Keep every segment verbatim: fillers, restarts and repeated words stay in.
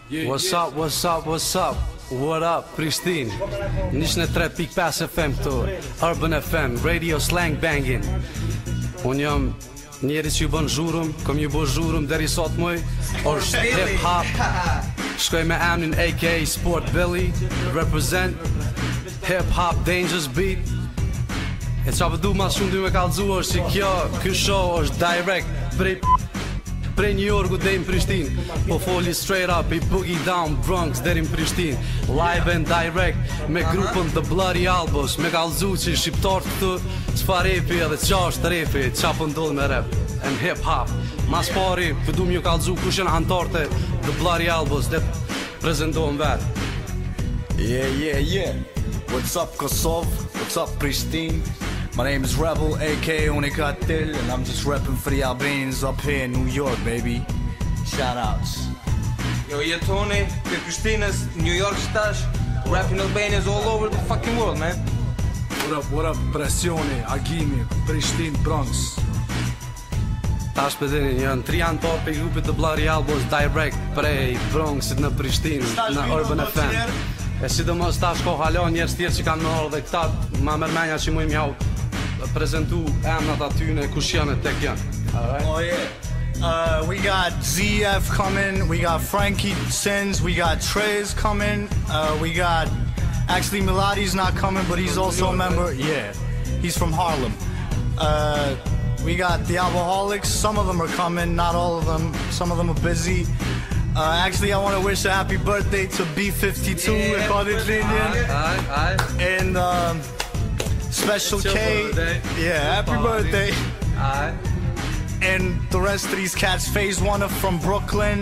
What's up, what's up, what's up? What up, Prishtinë? njëzet e tre pikë pesë F M këtu, Urban F M, Radio Slang Bangin. Unë jam njeri që ju bën zhurum, kom ju bën zhurum deri sot muj, është hip hop. Shkoj me emnin A K A Sport Billy, represent hip hop dangerous beat. E qa përdu ma shumë dy me kalzu është që kjo, kjo show është direct prej Prej New Yorku deri në Prishtinë, po foli straight up i Boogie Down Bronx deri në Prishtinë, live and direct me grupën The Bloody Albos, me kallëzu që shqiptarët këtu çfa repi edhe qa është repi, qa po ndodh me rap and hip hop. Mas pari përdu më ju kallëzu kush janë anëtarët e The Bloody Albos dhe prezentohen vetë. Yeah, yeah, yeah. What's up Kosovo? What's up Prishtinë? My name is Rebel, A K A Unikatil, and I'm just repping for the Albanians up here in New York, baby. Shout outs. Yo, jetoni, për Prishtinës, New York shtash, rapping Albanians all over the fucking world, man. What up, what up, Presioni, Agimi, Prishtinë, Bronx. Tash për dini, janë tri anëtar për grupit të Bloody Albos direct prej Bronxit në Prishtinë, në Urban F M. E sidomos tash ko halon njerëz tjerë që kanë më orë dhe këta ma mërmenja që mu im jau prezentu emnat atyne kush janë e tek janë. Alright? Oh yeah. Uh, we got Z F coming, we got Frankie Sins, we got Trez coming, uh, we got, actually Miladi's not coming, but he's also a member, yeah, he's from Harlem. Uh, we got the Alcoholics, some of them are coming, not all of them, some of them are busy. Uh, actually, I want to wish a happy birthday to B fifty-two, Yeah, Recorded Indian, Alright, alright. and um, Special It's your K, birthday. yeah, happy Party. birthday. Alright. And the rest of these cats, Phase One are from Brooklyn,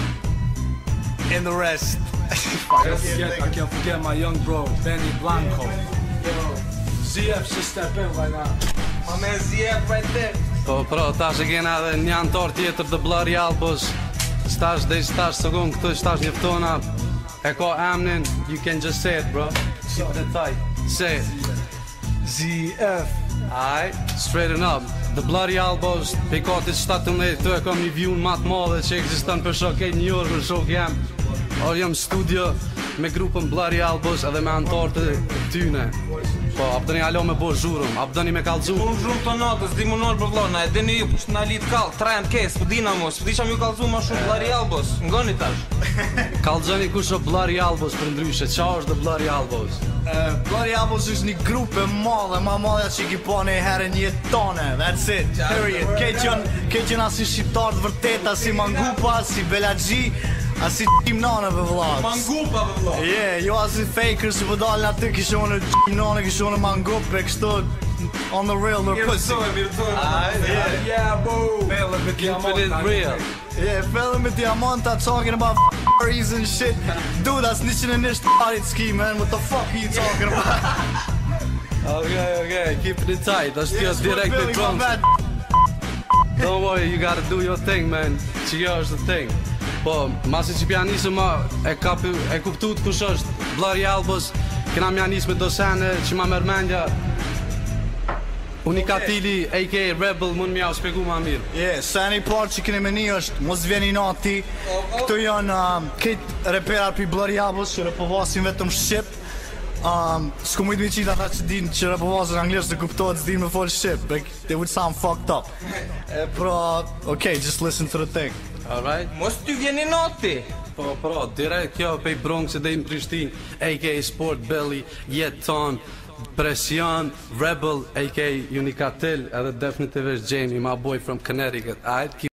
and the rest. I can't forget, I can't forget my young bro, Benny Blanco. Yo, Z F should step in right now. My man Z F right there. Po, pro, tash e kena edhe një anëtar tjetër të Bloody Albos. Stash dhe stash segon këtu stash njeftona. E ka emnin, you can just say it, bro. Keep it tight. Say it. Z F. Alright, straighten up. The Bloody Albos, pe katit shtatëmbëdhjetë, këtu e kam një view më të madhe që ekziston për shokë New York, në shok jam. Or jam studio me grupën Bloody Albos edhe me anëtarët e tyne. Po, apdoni alo me bo zhurum, apdoni me kallëzu. Unë zhrumë të natës, di më nërë për vlona, e dini ju pështë në lit kallë, trajnë kes, për dina mos, për di qam ju kallëzu ma shumë Bloody Albos, ngoni tash. Kallëzoni kush o Bloody Albos për ndryshe, qa është The Bloody Albos? Uh, Bloody Albos është një grup e madhe, ma madhe që ki po një herë një tone, that's it, period. Këtë jën asi shqiptarët vërteta, si Mangupa, si Belagji, asi qim nanëve vëllat. Mangupa për vlona. Yeah, jo asi fakers që përdallin aty kisho në qim nane, kisho në Mangupe, kështu on the real, they're pussy. Yeah, yeah, boo. Bella with Keep it real. Yeah, fella with diamanta talking about f***ries and shit. Dude, that's niçin e nisht ski, man, what the fuck are you talking about? Okay, okay, keep it tight, është kjo Yes, direkt Billy, e my Bronx. bad. Don't worry, you gotta do your thing, man. Që kjo është the thing. Po, masi që pja nisë ma e, kapi, e kuptut kush është Bloody Albos, kena mja nisë me dosene që ma mërmendja Unikatili, A K A Rebel, mund m'ja u spjegu ma mirë. Yeah, sani parë që keni me një është mos vjeni nati. Këtu janë um, këtë reperat për Bloody Albos që repovasin vetëm shqip. Um, S'ku mujtë mi qita ata që din që repovasin anglisht të kuptohet s'din me folë shqip. Like, they would sound fucked up. E pra, okay, just listen to the thing. Alright? Mos ty vjeni noti. Po, pro, direkt kjo pej Bronx e dhe i në Prishtinë, A K A Sport Belly, Jeton, Presion, Rebel, A K A Unikatil, edhe definitivisht Jamie, my boy from Connecticut. Alright, keep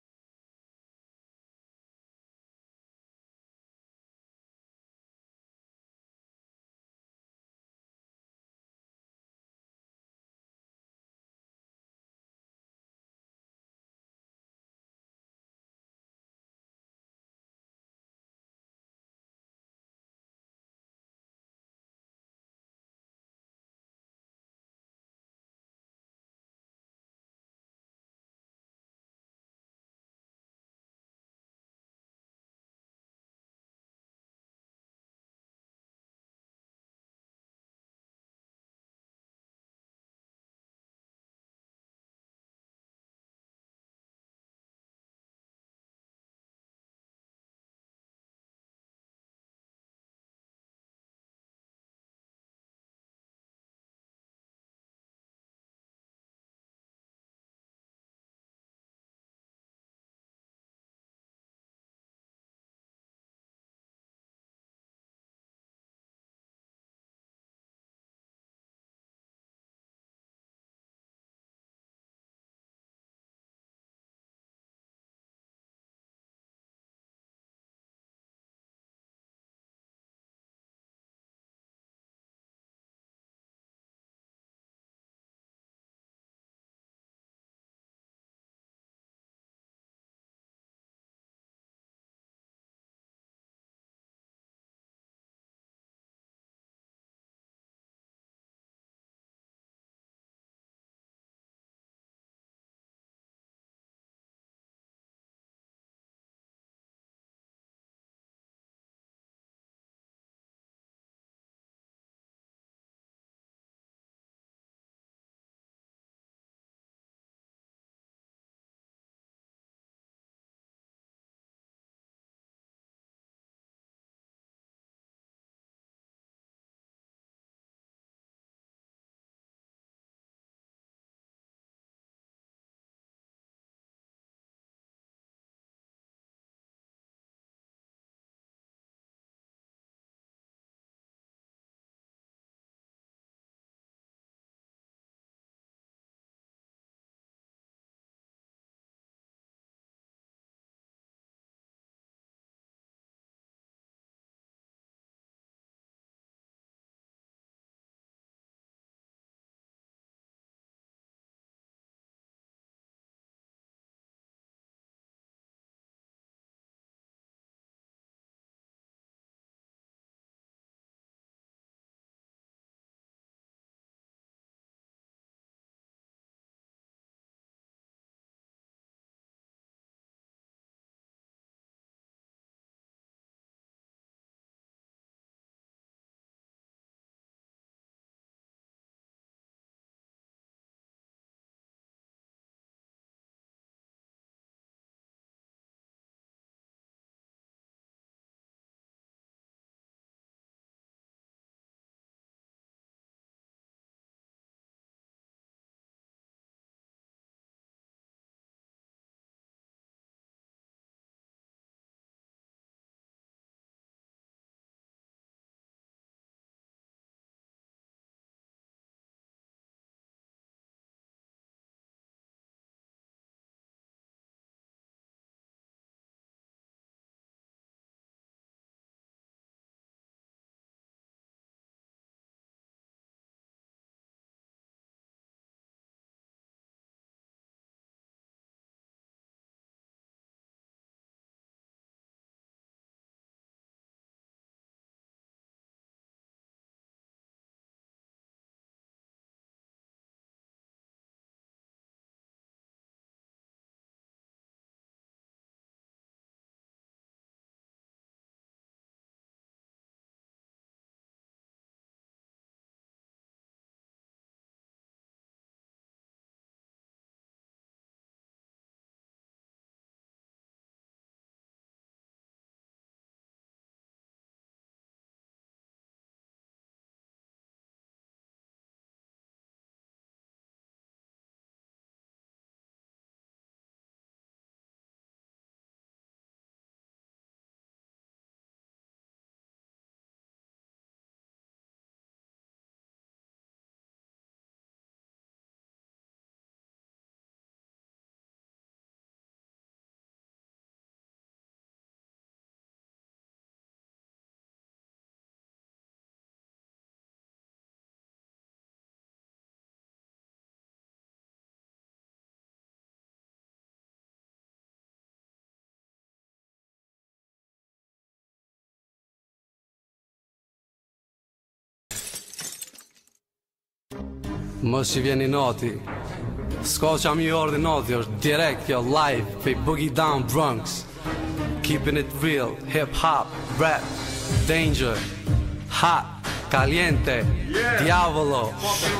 Mos që vjeni noti. S'ka që am i ordi noti, është direkt kjo live, pej Boogie Down Bronx. Keeping it real, hip hop, rap, danger, hot, caliente, yeah. Diavolo,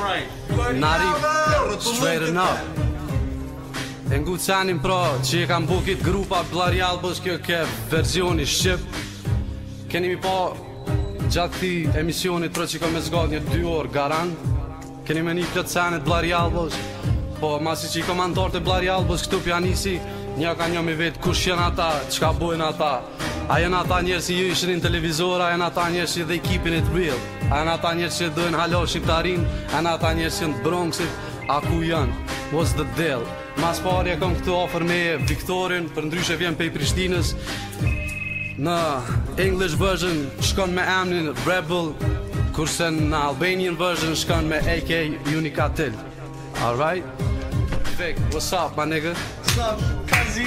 nari, straight enough. E ngu qanin pro që i kam bukit grupa Blari Albos, kjo ke versioni Shqip. Keni mi po gjatë ti emisionit pro që ka me zgat një dy orë garant. Keni me një plët sanet Blari Albos. Po masi që i komandor të Blari Albos këtu pjanisi, një ka një me vetë kush jenë ata, qka bojnë ata. A jenë ata njerë si ju ishin në televizor, a jenë ata njerë që they keeping it real. A jenë ata njerë që dojnë halo shqiptarin, a jenë ata njerë që në Bronxit, a ku janë, what's the deal. Mas pari e kom këtu ofër me Viktorin, për ndryshe vjen pej Prishtinës. Në English version shkon me emnin Rebel, kurse në Albanian version shkon me A K Unikatil. Alright? Vic, what's up, my nigga? What's up, Kazi?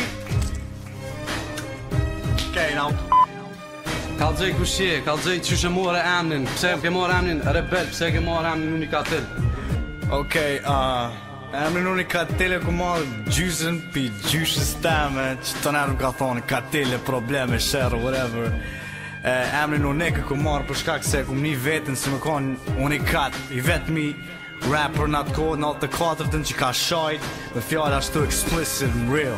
Okay, now. Kalxej kushje, kalxej që shë more emnin, pse ke more emnin Rebel, pse ke more emnin Unikatil? Okay, uh... emrin unë i Katile ku marrë gjysën pi gjyshës teme, që të nërë ka thonë Katile, probleme, shërë, whatever. E, emrin unë e ku marrë për shkak se ku një vetën si më konë unikat, i vetëmi rapper në atë kohë, në atë të katërtën që ka shajt, dhe fjallë ashtu explicit and real.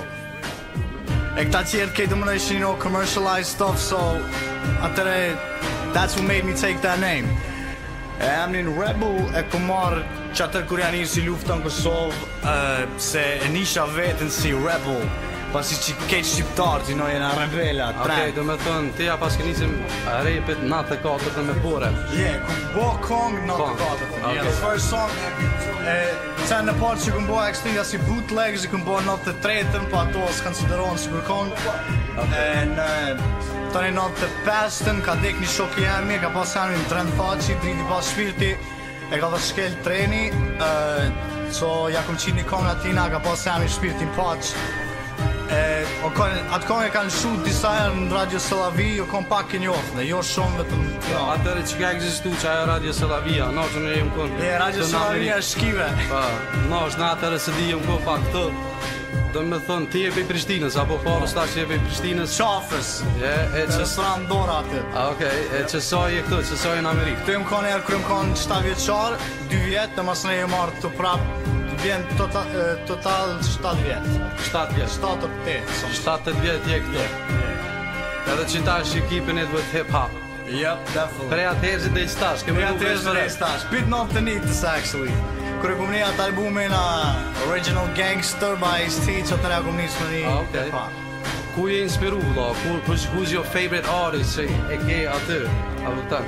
E këta qërët kejtë më në ishin, you know, commercialized stuff, so atëre, that's what made me take that name. E emnin Rebel e ku marrë që atër kur janë si lufta në Kosovë, uh, se e nisha vetën si Rebel, pasi që kejtë shqiptarët, you know, jena rebela, Okej, do me thënë, tija pas ke nisim repet natë e katërtën me bore. Yeah, ku bo kong natë e katërtën. Yeah, the first song, e, që në partë që ku bo actually asi bootlegs, që ku bo natë e tretën, pa ato së konsiderohen si kur kong. E në tani natë e pestën, ka dek një shok i jemi, ka pas jemi në trend faci, driti pas shpirti, e ka dhe shkel treni, uh, so ja kom qini kong atina, ka pas jemi shpirtin paq. E, o kon, atë kong e kanë shut disa herë në Radio Selavi, o kon pak e njofë, dhe jo shumë vetëm... Jo, atëre që ka egzistu që ajo Radio Selavia, në është në jem kënë... E, Radio Selavia shkive. Pa, në është në atëre se di jem kënë pak të... Do me thënë, ti e pej Prishtinës, apo parë sta që e pej Prishtinës? Qafës, e, e që... restoran Dora atë. A, okej, e që saj e këtu, që saj e në Amerikë? Këtu jem konë erë kërë jem konë shtatë vjeqarë, dy vjetë, dhe mas ne jem marë të prapë, vjen total, total shtatë vjetë. shtatë vjetë? shtatë tetë. shtatë vjetë je këtu? Edhe që ta është keeping it with hip hop? Yep, definitely. Prej atëherë dhe i stash, kemi Prej atëherë dhe i stash, bit of the neatest actually. Kërë kom një atë albumin uh, Original Gangster by Ice-T, që të ne kom një së një hip hop. Ku je inspiru, lo? Who's your favorite artist që e ke aty? A vëtan?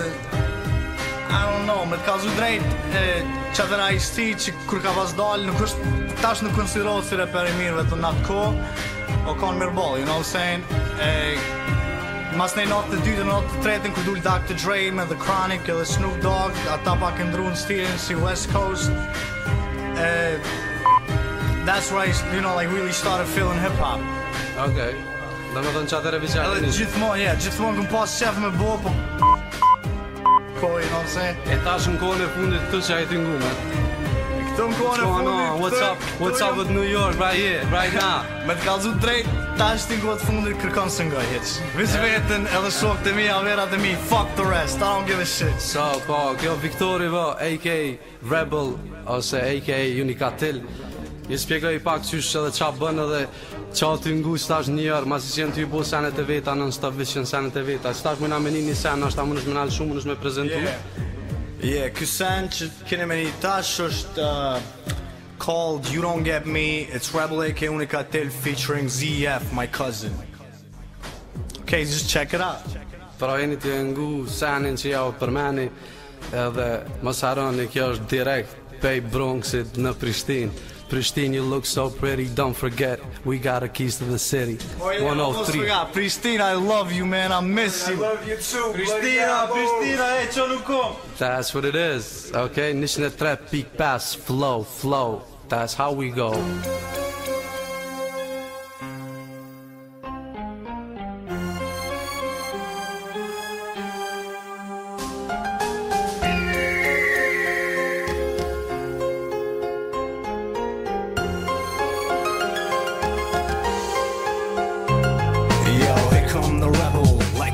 I don't know, me të kazu drejt që të ne Ice-T që kër ka pas dalë, nuk është, tash nuk konsiderohet si reper i mirëve të në atë ko, o kanë mirë ball, you know what I'm saying? E, mas nej natë të dytë, natë të tretën, kër dulë doktor Dre me The Chronic edhe Snoop Dogg, ata pak e ndru në stilin si West Coast. Uh, that's where I, you know, like really started feeling hip-hop. Okay, do me thënë që atëre vizjarë Edhe gjithmonë, yeah, gjithmonë këm pas qef me bo, po... Ko, you know what I'm saying? E tash në kohën e fundit të që a i të ngume. Këto në kohën e fundit... What's up, what's up with New York, right here, right now? Me të kalzu drejt, tash të kohët fundit kërkon së nga hitës. Vis vetën edhe shok të mi, averat e mi, fuck the rest, I don't give a shit. So, po, kjo Viktori vë, A K Rebel, ose A K Unikatil, i spjegoj pak qysh edhe qa bën edhe qa të ngu stash njërë, masi që jenë të i bo senet e veta, në në staf vishën senet e veta, stash mëna me një një sen, është ta më nëshme nalë shumë, nëshme prezentu. Yeah, yeah, ky sen që kene me një tash është uh, called You Don't Get Me, it's Rebel A K Unikatil featuring Z F, my cousin. Okay, just check it out. Pra jeni të ngu senin që ja o përmeni, edhe mos haroni, kjo është direkt pej Bronxit në Prishtinë. Pristine, you look so pretty, don't forget, we got the keys to the city. Oh, yeah, one oh three. Pristine, I love you, man, I miss you. I love you too. Pristina, Pristina, e që nuk kom. That's what it is, okay? njëzet e tre pikë pesë, flow, flow, that's how we go.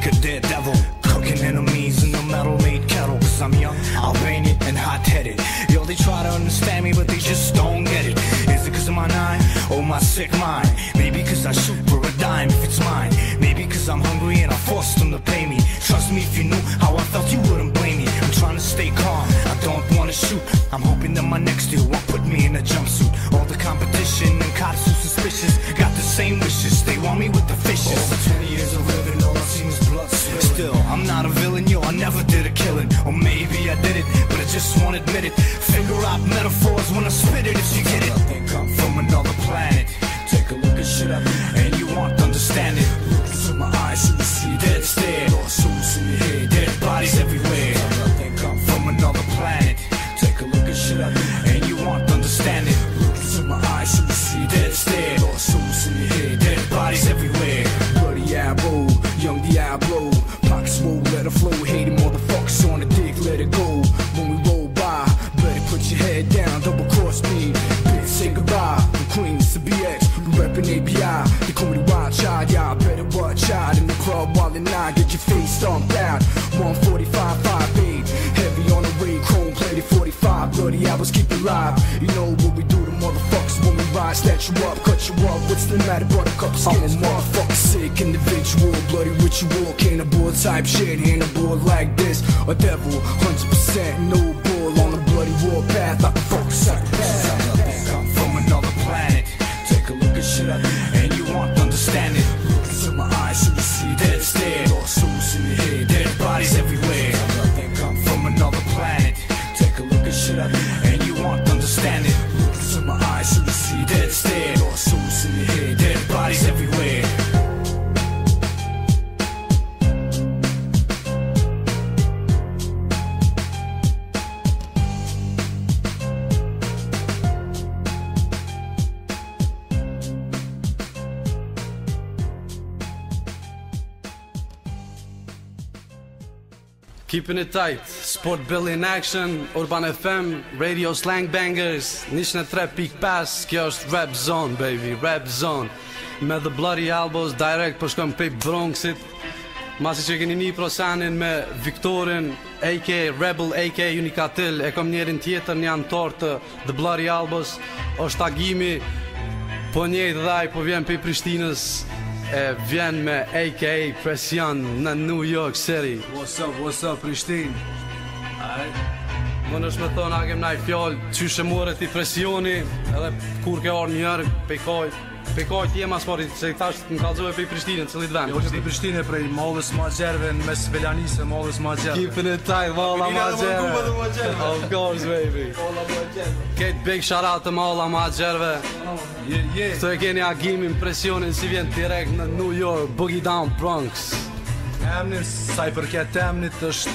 like a daredevil. Cooking enemies in the metal-made kettle. Cause I'm young, Albanian, and hot-headed. Yo, they try to understand me, but they just don't get it. Is it cause of my nine, or my sick mind? Maybe cause I shoot for a dime if it's mine. Maybe cause I'm hungry and I forced them to pay me. Trust me, if you knew how I felt, you wouldn't blame me. I'm trying to stay calm, I don't wanna shoot. I'm hoping that my next deal won't put me in a jumpsuit. All the competition and cops who suspicious got the same wishes, they want me with the fishes. Over twenty years of living, all I seen is blood spilling. Still, I'm not a villain, yo, I never did a killing. Or maybe I did it, but I just won't admit it. Figure out metaphors when I spit it, if you get it. I think I'm from another planet. Take a look at shit I do, and you won't understand it. Look into my eyes, so you see dead stare. Lawsuits in your head, dead bodies everywhere. I think I'm from another planet. Take a look at shit I do, and you won't understand it. Look into my eyes, so you see dead stare. Lawsuits in your head, dead bodies everywhere. Bloody elbow, young Diablo. Pockets roll, let it flow. Hating motherfuckers on the dick, let it go. When we roll by, better put your head down, double cross me. Bitch, say goodbye. From Queens to B X, we reppin' A P I. They call me the wild child, y'all better watch out. In the club while in nine, get your face stomped out. one forty-five, five eight, heavy on the way, chrome plated forty-five. Bloody hours keep it live. You know what we do to motherfuckers when we ride, snatch you up, cut you up. What's the matter, buttercup skin? I'm a motherfucker, sick individual, bloody ritual, cannibal type shit, handable like this. A devil, one hundred percent no bull on the bloody warpath. I can focus psychopath. I think I'm from another planet. Take a look at shit I do, and you won't understand it. Look into my eyes, so you see dead stare. Lawsuits in your head, dead bodies everywhere. I think I'm from another planet. Take a look at shit I do, and you won't understand it. Look into my eyes, so you see dead stare. Lawsuits in your head, dead bodies everywhere. Keeping it tight, Sport Bill in action, Urban F M, Radio Slang Bangers, njëzet e tre pikë pesë, kjo është Rap Zone, baby, Rap Zone. Me The Bloody Elbows, direct po shkojmë pej Bronxit. Masi që keni një prosanin me Viktorin, A K Rebel, A K Unikatil, e kom njerin tjetër një antar të The Bloody Elbows, është tagimi, po njëjtë dhaj, po vjen pej Prishtinës, e vjen me A K Presion në New York City. What's up, what's up, Prishtinë? Alright. Më nësh me thonë, a kem naj fjallë, qyshe more ti Presioni, edhe kur ke orë njërë, pejkoj, pejkoj t'jem as mori, se i thash të më kalzove pej Prishtinën, cëllit vend. Jo, që të Prishtinë prej Mollës Magjerve në mes Belanisë, Mollës Magjerve. Keeping it tight, Molla Magjerve. Of course, baby. Kate big shout out të Molla Magjerve. Yeah, yeah. Këto e keni agimin, Presionin si vjen direkt në New York, Boogie Down Bronx. Emnin, sa i përket emnit është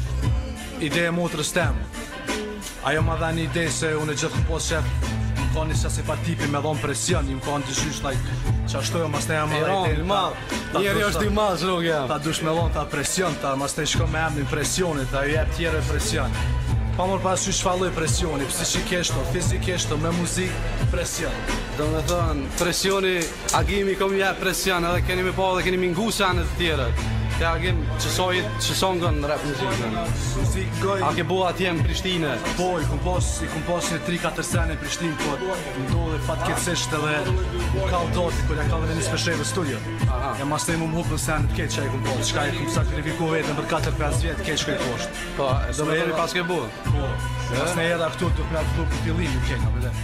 ide e motrës temë. Ajo ma dha një ide se unë e gjithë këpos shef më ka një qasi pa tipi me dhonë presion, një më ka në të shysh, like, që ashtu jo mas të jam Iran, i malë, njeri është i malë që nuk jam. Ta dush me dhonë ta presion, ta mas të shko me emnin presionit, ta ju jep tjere presion. Pa mor pas shysh falloj presioni, psiqikisht o, fizikisht o, me muzik, presion. Do me thënë, Presioni, agimi kom jep presion, edhe keni me po dhe keni mingu sanet të tjere. Te agim qësojit, qësongën në rap muzikën. Muzik goj... A ke bo atje në Prishtinë? Po, i kom pos, i kom pos një tri katër sene në Prishtinë, po ndodhe fatkeqësisht edhe u kall doti, kur ja kall edhe një speshej në studio. Aha. E mas të imu më hupë në senet keq që i kom pos, qka i kom sakrifiku vetën për katër pesë vjetë keq shkoj poshtë. Po, do me heri pas ke bo? Po, mas në era këtu të plat fillu për fillimi, kenga, vële.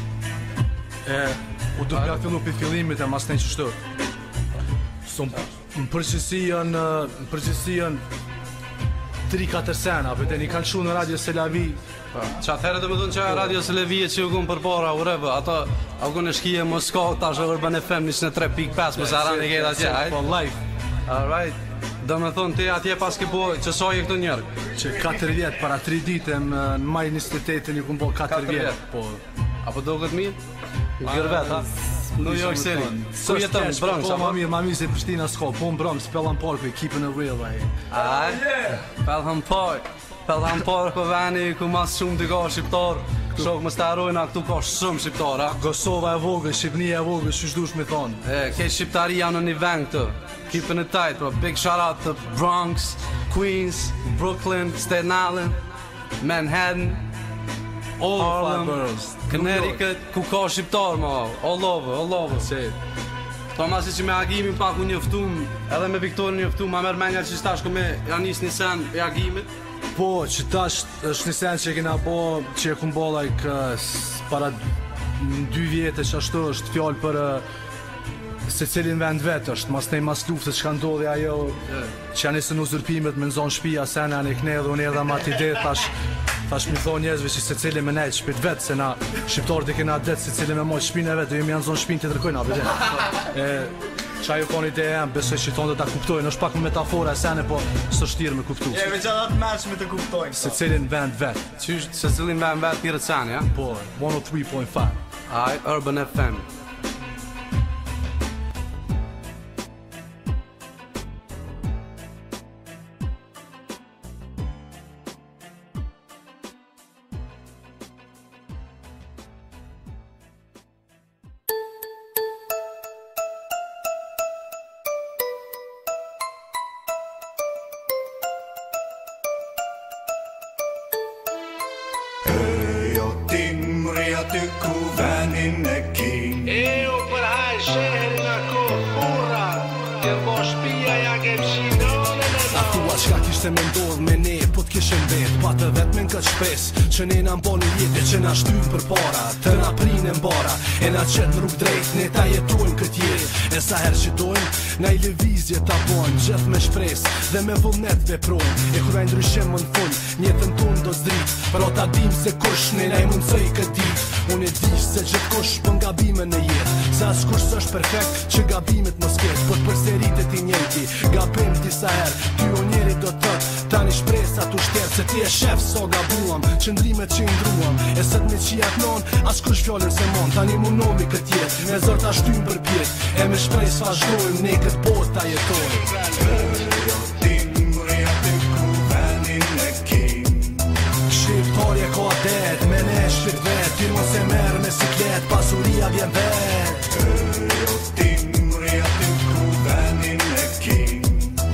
E, u të plat fillu për fillimit e mas në që shtu. Në përgjësi janë, në përgjësi janë tri katër sena, për të një kanë shu në Radio Selavi. Që atëherë të më dhënë që Radio Selavi që u kumë për para, ureve, ato a u kunë shkije Moskov, ta shë Urban F M njëzet e tre pikë pesë, më sa rani kejtë atje, ajtë? Po, live. Alright, do me thonë ti atje pas ke bo, që soje këtu njërë? Që katër vjetë, para tri dite, në maj njëzet e tetë një kumë bo katër vjetë. Po. Apo do këtë mirë? Në gërvet, ha? New York City. Ku jetën në Bronx, po? apo? Ma mirë, ma mirë se Prishtina s'ko, po në Bronx, Pelham Park, keeping it real, aj. Aj, Pelham Park. Pelham Park, po veni ku mas shumë të ka shqiptar, këtu. Shok, mos ta harrojna, këtu ka shumë shqiptara. Kosova e vogël, Shqipënia e vogël, ç'është dush me thonë. E, ke shqiptaria në një vend këtu. Keeping it tight, bro. Big shout out to Bronx, Queens, Brooklyn, Staten Island, Manhattan, All Harlem, five boroughs. Connecticut, ku ka shqiptar, ma. All over, all over. Se, Tomasi që me Agimin pak u njoftum, edhe me Viktorin njoftum, ma merr menja që tash ku me Janis një sen e Agimit. po, që tash është një sen që kena bo, që e kum bo like uh, s- para dy vjetë që ashtu është fjallë për uh, se cilin vend vetë është, mas nej mas luftës që ka ndodhi ajo që janë nisën uzurpimet me nëzon shpia, sena janë i kne dhe unë edhe ma t'ide, tash tash mi thonë njerëzve që se cilin me nejtë shpit vetë, se na shqiptarët i kena detë se cilin me mojtë shpinë e vetë, dhe jemi janë zonë shpinë të tërkojnë, a bëgjën. E, që ajo konë ide e em, besoj që tonë dhe ta kuptojnë, është pak më metafora e sene, po së shtirë me kuptu. E me gjatat mërshme të kuptojnë. Se cilin vend vetë, Qysh se cilin me mbet tjere të sen, ja? po, one oh three point five. Aj, Urban F M. Jo tim rjati ku venin e kin. Eu për haj sheherin ako furra Ke po shpia ja ke pshinone në A thua qka kishte me ndodh me ne, po t'kishin vet Pa të vet me n'kët shpes, që ne na mboni jetë që na shtynë për para Të na prinë mbara, e na qetë në rrug drejt Ne ta jetojmë kët jetë, e sa her që dojmë Na i lëvizje ta bojmë, gjithë me shpres Dhe me vullnet veprojmë E kur ai ndryshim më në fund, njetën tonë do s'drit Për o ta dim se kush ne na i mundsoj kët dit Unë e dish se gjithë kush pën gabime në jetë Se as kush s'është perfekt që gabimet mos ketë Po t'përseritet i njëjti, gabim disa herë Ty o njeri do tëtë, tani shpresa t'u shterë Se ti e shef so gabuam, qëndrimet që i ndruam E sët me qijat non, as kush fjallën se mon Tani mu nomi kët jetë, me zër ta shtymë për pjetë E me shprej s'vazhdojmë, ne kët botë ta jetojmë Jo tim rjati ku venin e kin. Shqiptarje ka det, me ne shpit vet Ti mos e merë me siklet, pasuria vjen vet Jo tim rjati ku venin e kin.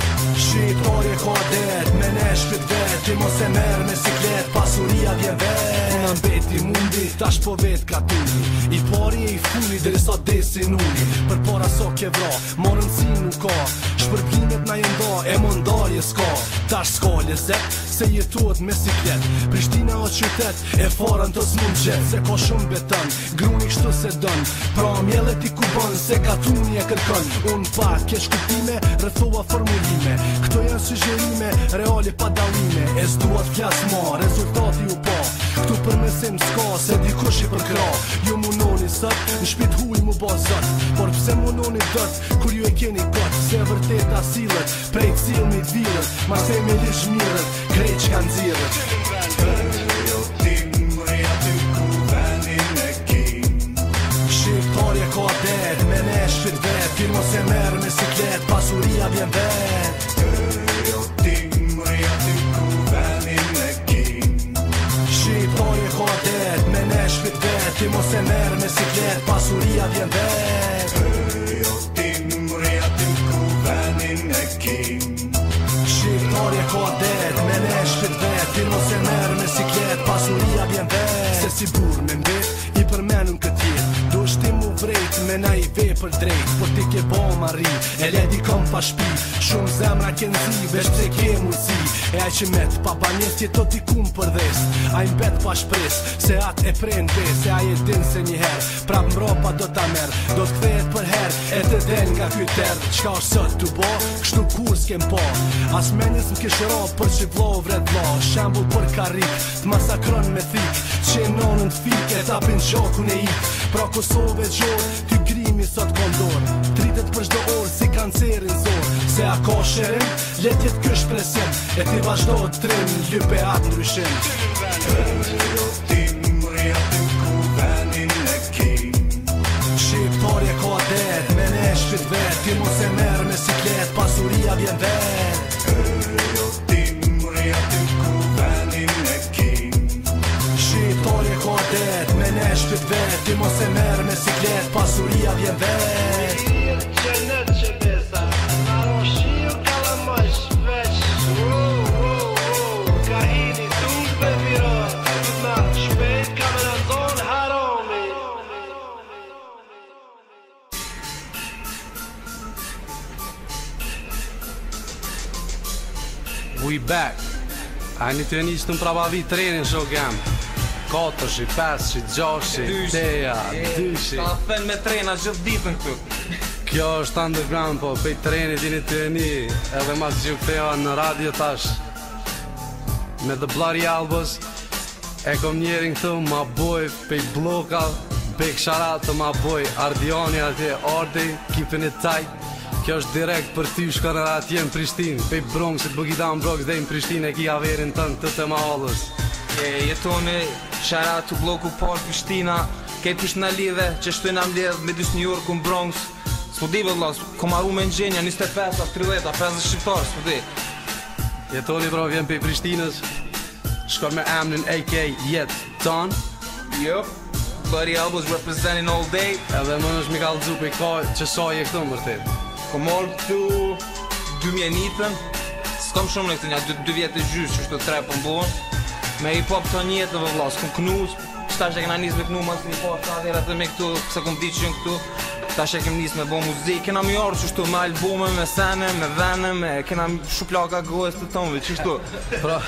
Shqiptarje ka det, me ne shpit vet Ti mos e merë me siklet, pasuria vjen vet Unë mbeti mundi, tash po vet ka tuni I pari e i funi, dhe sa desin uni Për para so ke vra, ma rëndësi nuk ka Shpërblimet na jenda, e më ndarje s'ka Tash s'ka lezet, se jetohet me siklet Prishtina o qytet, e farën të s'mund qet Se ka shumë beton, gruni kështu se dën Pra mjellet i ku bën, se katuni e kërkën Unë pak ke shkuptime, rëthova formulime Këto janë sugjerime, reali pa dallime E s'duat flas ma, rezultati u pa Këtu përmesim s'ka, se dikush i përkra Ju munoni sët, në shpit huj mu ba zët Por pse munoni dët, kur ju e keni gët Se vërtet asilët, prej cilmit vilët Ma se me lish mirët, krejt që kanë zirët Jo tim rjati ku venin e kin. Shqiptarje ka det, me ne shpit vet Ti mos e merë me siklet, pasuria vjen vet Jo tim rjati ku venin e kin. Shqiptarje ka det, me ne shpit vet Ti mos e merë me siklet, pasuria vjen vet Jo tim rjati ku venin e kin. Shqiptarje ka det, me ne shpit vet Ti mos e merë me siklet, pasuria vjen vet Se si bur me mbet, i përmenun kët jet Do shti mu vrejt, me na i ve për drejt Po ti ke bo ma ri, e ledi kom pa shpi Shumë zemra ke nëzi, veç pse ke mundësi E aj që met, pa banjet jetot i kum për dhes A i mbet pa shpres, se at e pren bes Se aj e din se njëher, prap mropa do ta mer Do t'kthehet për her, e të del nga kyter Qka është sot t'u bo, kështu kur s'kem po As menjes m'kish ro, për që vlo vred vlo Shembull për karik, t'masakron me thik Që nonën t'fik, e tapin gjokun e ik Pra Kosove gjor, ty grimi sot kondor Tritet për shdo orë, si kancerin zor Se a ka shërim, letjet kësh presim E ti vazhdo të trim, lype atë ndryshim Jo tim rjati ku venin e kin. Shqiptarje ka det, me ne shpit vet Ti mos e merë me siklet, pasuria vjen vet Jo tim rjati ku venin e kin. Shqiptarje ka det Ti mos e merr me siklet, pasuria vjen vet. Cennet që besa Aron shio kalla mësh veç Wow, wow, wow Ka hini tuk me vira Tut na shpejt ka me në zonë harami We back. A një të njështë në prabavi trenin shogam. Katërshi, pesëshi, gjashshi, teja, dyshi. Ta fen me trena gjithë ditën këtu. Kjo është underground, po pej trenit i një të një. Edhe mas gjuk teja në radio tash. Me The Bloody Albos. E kom njerin këtu, ma boj, pej bloka. Big shout out të ma boj, Ardiani atje, Ardi, keeping it tight. Kjo është direkt për ty shkon edhe atje në Prishtinë. Pej Bronxit, Bugidan Bronx dhe në Prishtinë e ki averin tënë të të mahallës. E jetoni shara të bloku parë Prishtina. Këtë Prishtina lidhe që shtojnë am lidh me dysë New York në Bronx. S'po di vëlla, kom arru me ngjenja njëzet e pesë, tridhjetë, pesëdhjetë shqiptar, s'po di. Jetoni bro, vjen pej Prishtinës. Shkon me emnin A K Jet Ton. Yup. Bloody Albos representing all day. Edhe më është mi kallëzu pej ka që saj e këtu mërtet. Kom marrë këtu dy mijë e njëtën. S'kom shumë në këtë nja dy vjetë e gjysë që shtu tre për mbonë. Me hip-hop të njëtë dhe vla, s'kom knus. Tash e kena njës me knu mas një po shtatë herë me këtu, se kom di që jënë këtu. Tash e kem njës me bo muzikë. Kena mi orë që shtu me albume, me sene, me vene, me kena shuplaka gojës të tonëve, që shtu. Pra,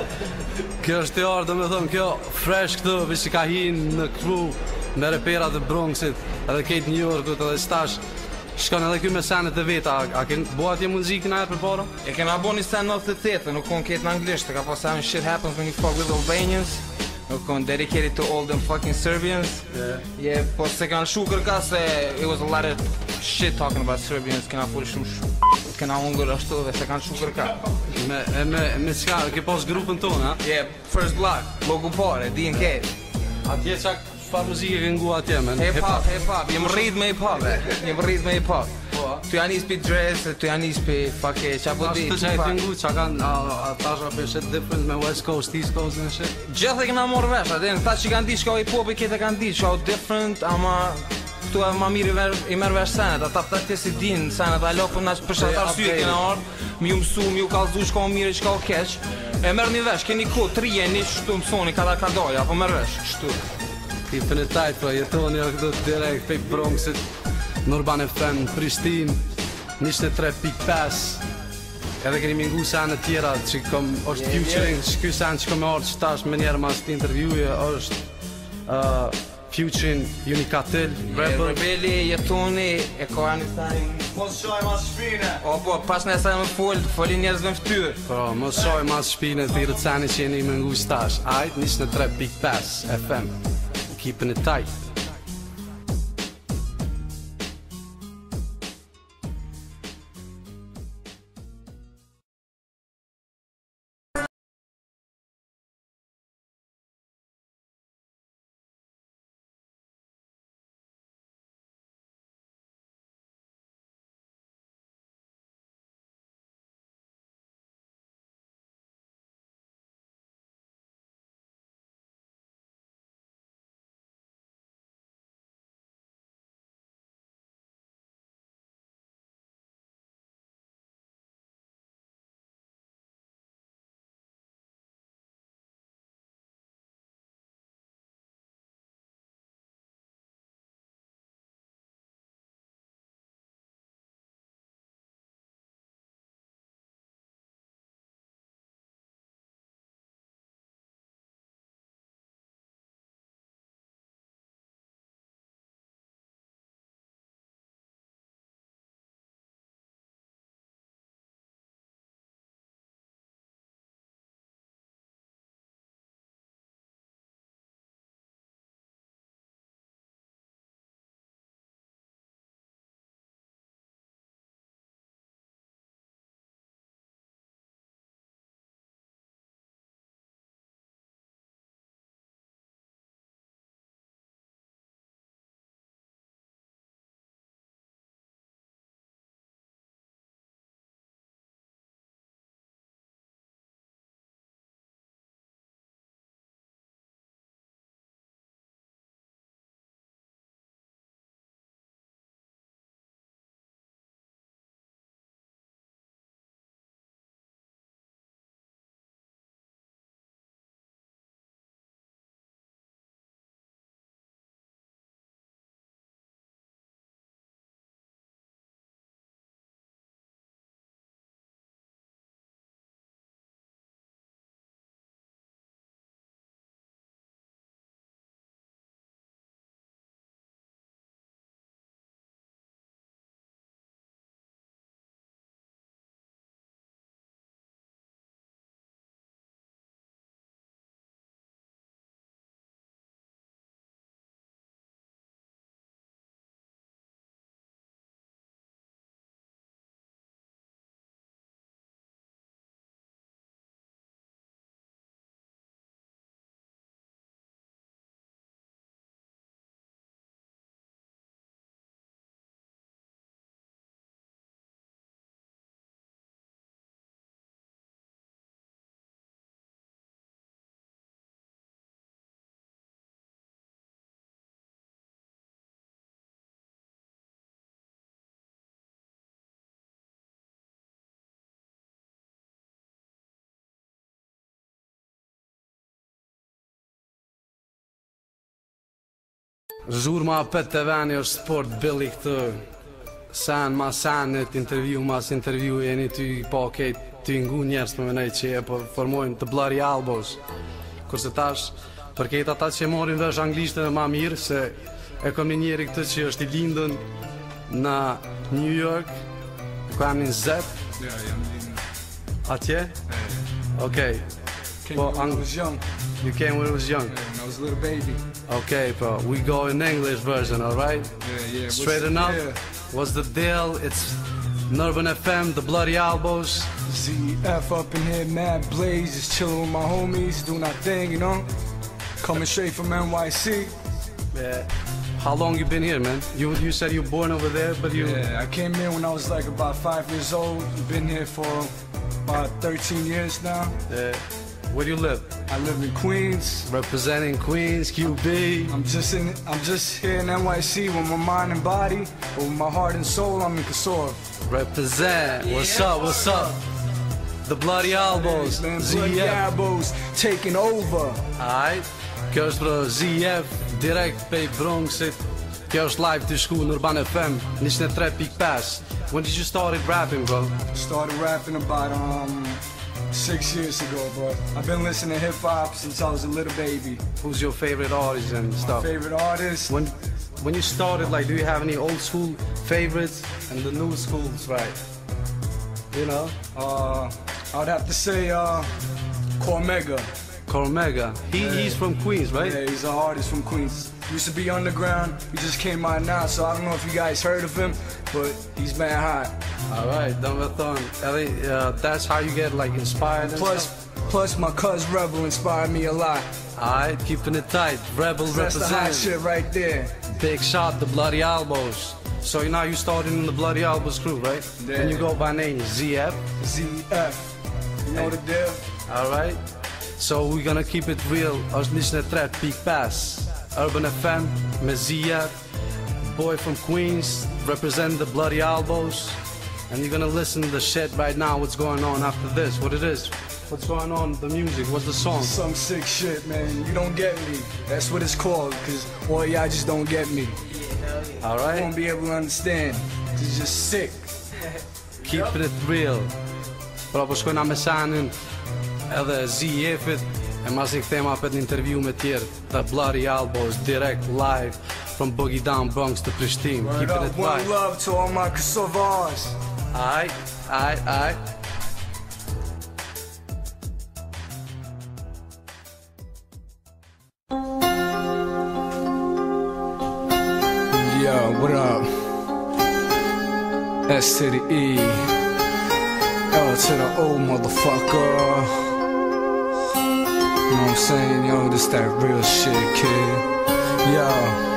kjo është të orë, do me thonë, kjo fresh këtu, vish që ka hinë në kru, me reperat e Bronxit, edhe kejtë New Yorkut, edhe stash. Shkon edhe kjo me senet e veta, a, a ken bo atje muzikë në e për para? E kena bo një sen nëntëdhjetë e tetë, nuk kon ketë në anglisht, e ka pas having shit happens when you fuck with Albanians. Nuk kon dedicated to all them fucking Serbians. Yeah. Yeah, po se kanë shu kërka se it was a lot of shit talking about Serbians, kena foli shumë sh... kena hungër ashtu dhe se kanë shu kërka. Me, e me, me qka, ke pas grupën tonë, ha? Yeah, First Block, logo pare, D N K. Atje qak, çfarë muzike ke ngu atje, men? Hip-hop, hip-hop, jem rrit me hip-hop, e. Jem rrit me hip-hop. Tu janë nisë pi dress, tu janë nisë pi fake, qa po di. Ashtë të që e të ngu, qa kanë, ata shra shit different me West Coast, East Coast në shit? Gjithë e këna morë vesh, atë ta që kanë di shka o hip-hop i kete kanë di, shka o different, ama këtu e ma mirë i, ver, i merë vesh senet, ata të të si din senet, a lopën na për shatë arsyet kena ardë, mi ju mësu, mi ju kalzu shka o mirë, shka o keq, e merë një vesh, keni ko, trije, një shtu mësoni, kada kadoja, apo merë vesh, shtu. Keeping it tight, pra, jetoni o këtu direkt, pej Bronxit, në Urban F M, Prishtinë, njëzet e tre pikë pesë. Edhe keni mingu sanë tjera që kom, është featuring, që ky sanë që kom e orë që tash me njerë mas të intervjuje, është uh, featuring Unikatil, Rebel. Rebeli, jetoni, e ka një sanë. Mos shoj mas shpine. O po, pas në sanë më full, folin njerëzve në ftyrë. Pra, mos shoj mas shpine të i rëcani që jeni mingu stash. Ajt, njëzet e tre pikë pesë F M. Keeping it tight. Zhurma pet të veni është sport Billy këtë. San ma sanit, intervju mas intervju, jeni ty po okej, ty ngu njerës me menaj që e po formojnë të Bloody Elbows. Kurse tash, për këtë ata që morin vesh anglisht e ma mirë, se e kom një njeri këtë që është i lindën në New York, ku jam një Zep. Ja, jam lindën. Atje? Okej. Came Well, when I I'm- was young. You came when you was young. Yeah, when I was a little baby. Okay, bro. We go in English version, alright? Yeah, yeah. Straight what's- enough? Yeah. What's the deal? It's Urban F M, the Bloody Elbows. Z F up in here, mad blaze, just chilling with my homies, doing our thing, you know? Coming straight from N Y C. Yeah. How long you been here, man? You you said you were born over there, but you Yeah, I came here when I was like about five years old. Been here for about thirteen years now. uh, where do you live? I live in Queens. Representing Queens, Q B. I'm just in. I'm just here in N Y C with my mind and body, but with my heart and soul, I'm in Kasor. Represent. What's up? What's up? The Bloody Elbows. Man, Z Bloody F. Elbows taking over. Alright. Kjo është për Z F, direkt pej Bronxit. Kjo është live të shku në Urban F M, njëzet e tre pikë pesë. When did you started rapping, bro? Started rapping about um six years ago, bro. I've been listening to hip hop since I was a little baby. Who's your favorite artist and stuff? Favorite artist? When when you started, like, do you have any old school favorites and the new schools, right? You know, Uh, I would have to say uh, Cormega. Cormega. He he's from Queens, right? Yeah, he's an artist from Queens. Used to be underground. He just came out now, so I don't know if you guys heard of him, but he's man hot. All right, done with on. Uh, that's how you get like inspired. And Plus, stuff? plus my cuz Rebel inspired me a lot. All right, keeping it tight. Rebel That's the hot representing. shit right there. Big shot, the Bloody Elbows. So you know you started in the Bloody Elbows crew, right? Yeah. And you go by name Z F. Z F. You know the deal? All right. So we're gonna keep it real. Është njëzet e tre pikë pesë. Urban F M me Z F. Boy from Queens, represent the Bloody Elbows. And you're gonna listen to the shit right now. What's going on after this? What it is? What's going on? The music. What's the song? Some sick shit, man. You don't get me. That's what it's called, because all y'all just don't get me. All You right. won't be able to understand. It's just sick. Keeping it real. Pra po shkojna me Sanin edhe Z F-it e mas i kthema për një intervju me tjerë të Bloody Elbows direct live from Boogie Down Bronx to Prishtinë. Word Keeping up, it one right. love to all my Kosovars. Aight, aight, aight. Yo, what up? S to the E, L to the O, motherfucker. You know what I'm saying? Yo, this that real shit, kid. Yo.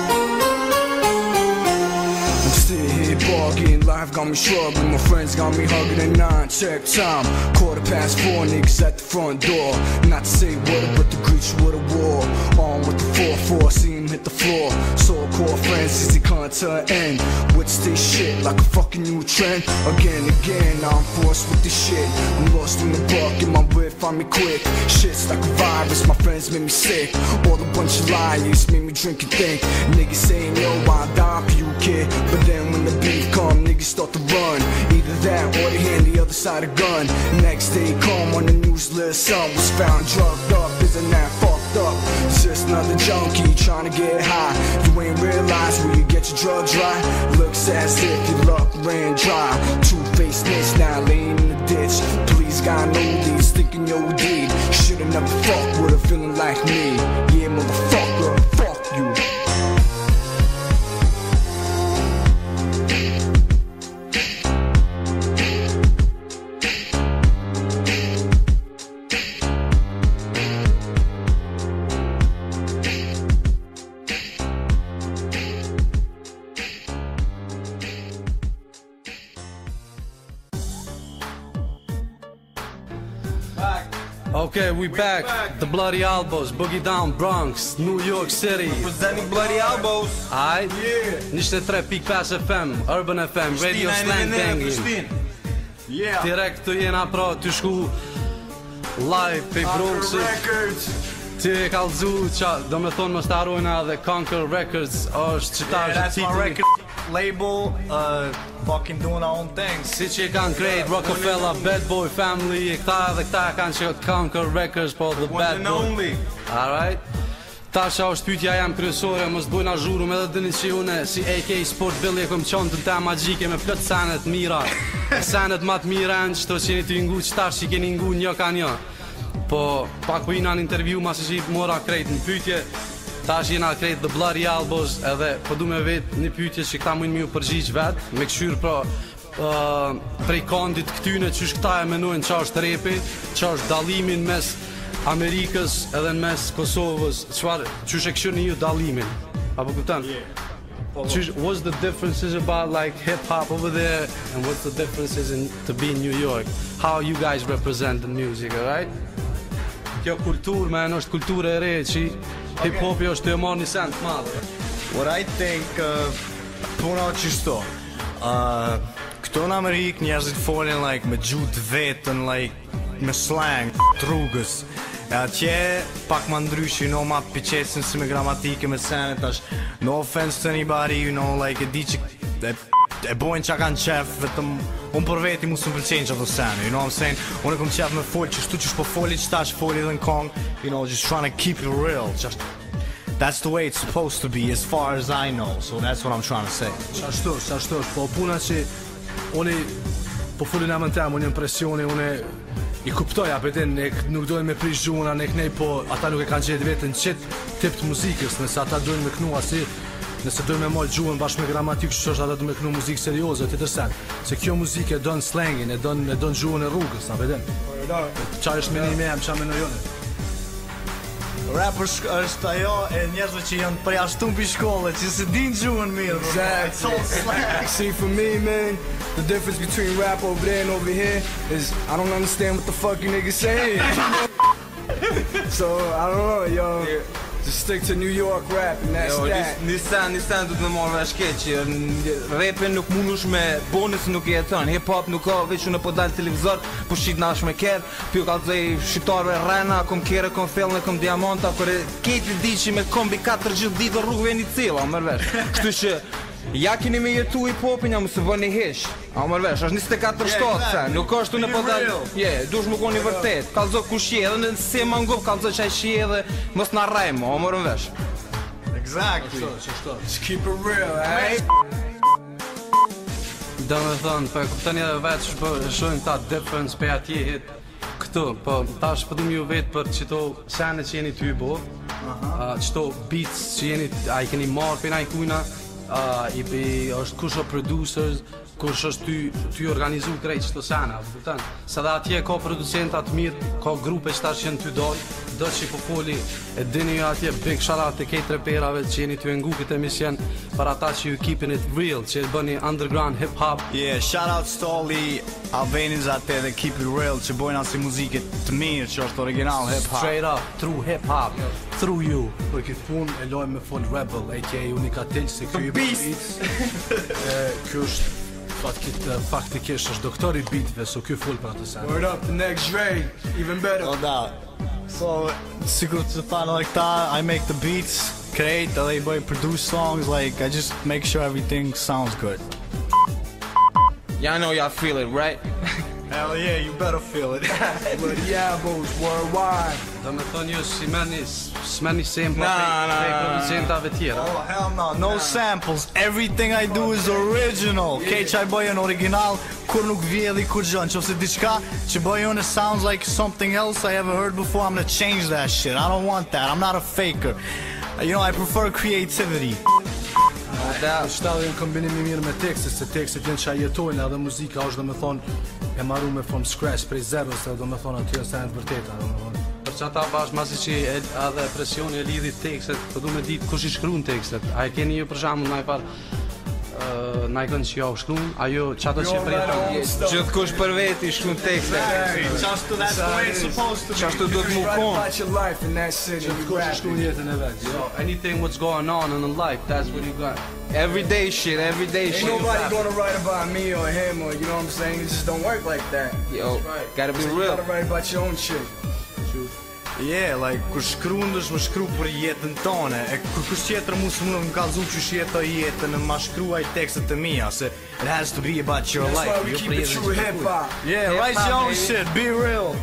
I'm still here bargaining, life got me struggling. My friends got me hugging at nine, check time. Quarter past four, niggas at the front door. Not to say what, but to greet you with a war. Armed with the four four, see him hit the floor. So-called friends, easy come to an end. What's this shit, like a fucking new trend? Again, again, now I'm forced with this shit. I'm lost in the bucket, my whip, find me quick. Shit's like a virus, my friends made me sick. All a bunch of liars, made me drink and think. Niggas saying, yo, why die for you, kid? But then when the beef come, niggas start to run. Either that or they hand the other side a gun. Next day come on the news list, son was found drugged up. Isn't that fucked up? It's just another junkie trying to get high. You ain't realize where you get your drugs right. Looks as if your luck ran dry. Two-faced snitch now laying in the ditch. Please God know these thinking yo did. Should've never fucked with a feeling like me. Yeah, motherfucker, fuck you. Okay, we back. The Bloody Elbows, Boogie Down Bronx, New York City. Presenting Bloody Elbows. Aight. njëzet e tre pikë pesë F M, Urban F M, Radio Slang Banging. Yeah. Direkt të jena pra të shku live pe Bronxit. Ti e kallzu qa, do me thonë mos të harrojna edhe Conquer Records është qëtar Yeah, that's my titulli. record label, uh, fucking doing our own thing. Si që e kanë krejt Rockefeller, Bad Boy Family, e këta edhe këta e kanë që Conquer Records, po The One Bad and Boy. only. Alright. Tasha është pyetja jam kryesore, mos bujna zhurum edhe dini që une si A K Sport Billy e kom qonë të ta magjike me plot sanet mira. Sanet ma të mira në qëto që jeni të ngu qëtar që i keni ngu një ka një. Po pak po jina në intervju masi që i mora krejt në pyetje. Tash jena krejt The Bloody Albos edhe po du me vetë një pyetje që këta mujnë mi u përgjigj vetë me këshyrë pra uh, prej kondit këtyne qysh këta e menojnë qa është repi, qa është dalimin mes Amerikës edhe në mes Kosovës, qëfar, qysh e këshyrë një ju dalimin, apo këtan? Qysh, what's the differences about like hip-hop over there and what's the differences in to be in New York? How you guys represent the music, alright? Kjo kultur, man, është kulturë e re që hip-hopi është të e marrë një send të madhe. What I think, uh, puna që shto, uh, këto në Amerikë njerëzit folin like me gjutë vetën, like me slang, të rrugës. E atje pak ma ndrysh, you know, ma piqesin si me gramatike, me senet, tash no offense to anybody, you know, like e di që e, e bojnë që kanë qef, vetëm unë për veti mu së më pëlqenjë që ato sene, you know what I'm saying? Unë e kom qef me fol, që shtu që shpo foli që ta që foli dhe në kong, you know, just trying to keep it real, just that's the way it's supposed to be as far as I know, so that's what I'm trying to say. Qashtu, qashtu, po puna që unë po fulin amën tem, unë impresioni, unë i kuptoj apëtin, ne nuk dojnë me prish gjuna, ne kënej, po ata nuk e kanë gjetë vetën qëtë tip të muzikës, nëse ata dojnë me kënu asi, nëse dojnë me mollë gjuhën bashkë me gramatikë, që është ata dojnë me kënu muzikë serioze, të tërsen, se kjo muzikë e donë slangin, e donë, e donë gjuhën e rrugës, apëtin. Qa është me një me jam, qa me në jone? Rap është, është ajo e njerëzve që janë përjashtun për shkolle, që se din gjuhën mirë. It's all slang. See, for me, man, the difference between rap over there and over here is I don't understand what the fuck you niggas saying. So, I don't know, yo. Yeah. Just stick to New York rap and that's Jo, that. Nisan, Nisan du të më marrë vesh keq që rapin nuk mundush me bonus nuk e jeton. Hip hop nuk ka veç unë po dal televizor, po shit nash me ker, pjo kallzoj shqiptarëve rrena, kom kere, kom fellne, kom diamanta, kur keti di që me kombi katër gjithë ditë rrugëve një cila, më vesh. Kështu që ja keni me jetu hip hopin, ja mu se vëni hesh. A më vesh, është njëzet e katër shtatë, se nuk është unë po dal. Je, dush më koni vërtet. Kallzo kush je, edhe në se më ngop kallzo çaj shi edhe mos na rrejmë, a më vesh. Exactly. Just keep it real, alright? Do me thënë, po e kuptoni edhe vetë që po shojnë ta difference për atje hit këtu, po tash po du mi ju vetë për qëto sene që jeni ty bo, uh, qëto beats që jeni, a i keni marrë për na i kujna, uh, i pi është kush o producers, kush është ty, ty organizu krejt qëto sene, apo kuptan? Sa dhe atje ka producentat mirë, ka grupe që tash jenë ty dojë, do që i po foli, e dini ju atje big shout out të kejt reperave që jeni të ngu këtë emision, për ata që ju keeping it real, që bëni underground hip hop. Yeah, shout out to all the Albanians out there that keep it real, që bojnë asi muzike të mirë, që është original hip hop. Straight up, through hip hop, through you. Për këtë punë e lojmë me fol Rebel, a k a. Unikatel, se kjo i beats. Kjo është faktikisht faktikisht është doktori beatve, so kjo fol për atë sen. Word up, the next Dre, even better. No doubt. So, sigur të thana like that, I make the beats, create, edhe I bëj produce songs, like I just make sure everything sounds good. Y'all know y'all feel it, right? Hell yeah, you better feel it. Bloody Albos, worldwide. Do me thonë ju si meni, s'meni sample Na, prej na, prej na. producentave tjera. Oh hell no, no samples. Everything I do is original. Keq që I bëj në original, kur nuk vjedhi kur gjën. Qofse diçka që bëj unë sounds like something else I ever heard before, I'm gonna change that shit. I don't want that. I'm not a faker. You know, I prefer creativity. Shtallë në kombinim i mirë me tekstit, se tekstit jenë që a jetojnë, edhe muzika është do me thonë e maru me from scratch, prej zero, se do me thonë aty është e në vërteta, do me thonë. Për që ata bashkë masi që e- edhe presioni e lidhi tekstet, po du me ditë kush i shkruan tekstet. A e keni ju për shembull ndaj par uh, ndaj kënd që ja u shkruan, ajo çato që për Gjithkush për veti shkruan tekste. Just that's the way it's supposed to be. Qashtu do të mu Write kon. about your life in that city. You Kush rap shkruan jetën e vetë. So anything what's going on in life, that's what you got. Everyday shit, everyday Ain't shit. nobody gonna write about me or him or you know what I'm saying? It just don't work like that. Yo, Right. gotta be So you real. gotta write about your own shit. Yeah, like, kur shkruan është më shkru për jetën tone. E kur kush tjetër mu së më më kalzu që shjetoj jetën e ma shkruaj tekstet të mija, se it has to be about your That's life. why we keep it true hip hop. Yeah, write your own shit, be real.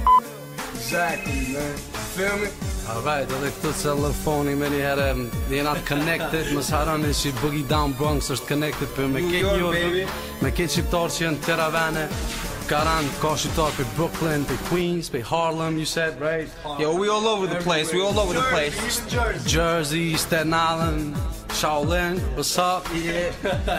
Exactly, man. Feel me? Alright, edhe këtu telefoni me një herë jena connected, mos harroni që Boogie Down Bronx është connected për me New këtë York, New baby. York, me këtë shqiptarë që janë Teravane, Karan, ka shqiptarë për Brooklyn, për Queens, për Harlem, you said, right? Yo, we all over the place, we all over the place. Jersey, Staten Island, Shaolin, what's up? Yeah.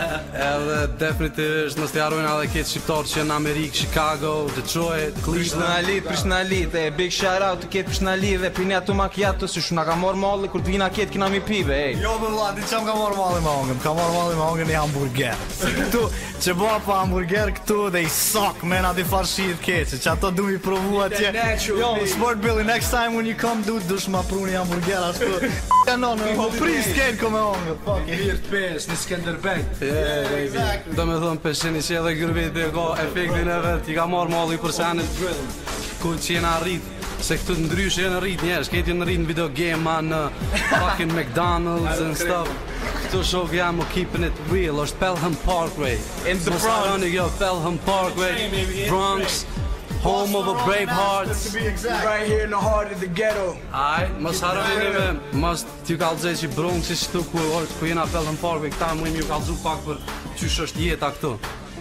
Edhe definitivisht mos t'i harrojnë edhe këtë shqiptarë që janë në Amerikë, Chicago, Detroit, Cleveland. Prishnalit, Prishnalit, e big shout out të ketë Prishnalit dhe pinia tu macchiato si shumë na ka marrë malli kur të vina ketë kina mi pive, ej. Jo me vlla, ti çam ka marrë malli me hongën, ka marrë malli me hongën një hamburger. Se këtu, që bëha pa hamburger këtu, they suck, man, ati farshit keqe, që ato du mi provu atje. Yo, Sport Billy, next time when you come, dude, dush ma pru një hamburger ashtu. Ja no, no, po pris ketë ko me hongën, fuck it. Hirt pes, në Skanderbeg. Yeah, baby. Do me thëmë peshini që edhe gërveti e ka efektin e vetë, i ka marrë malli për senet ku që jena rrit. Se këtu të ndryshë jenë rrit njerës, këtë jenë rrit në video game, në fucking McDonald's and stuff. Këtu shok jam o keeping it real, është Pelham Parkway. In the Mos Bronx. harroni kjo, Pelham Parkway, Bronx, home of a brave hearts. Right here in the heart of the ghetto. Aj, mos harroni me, mos t'ju kallëzoj që Bronx i shtu ku, ku jena Pelham Parkway, këta mu ju kallëzu pak për qysh është jeta këtu.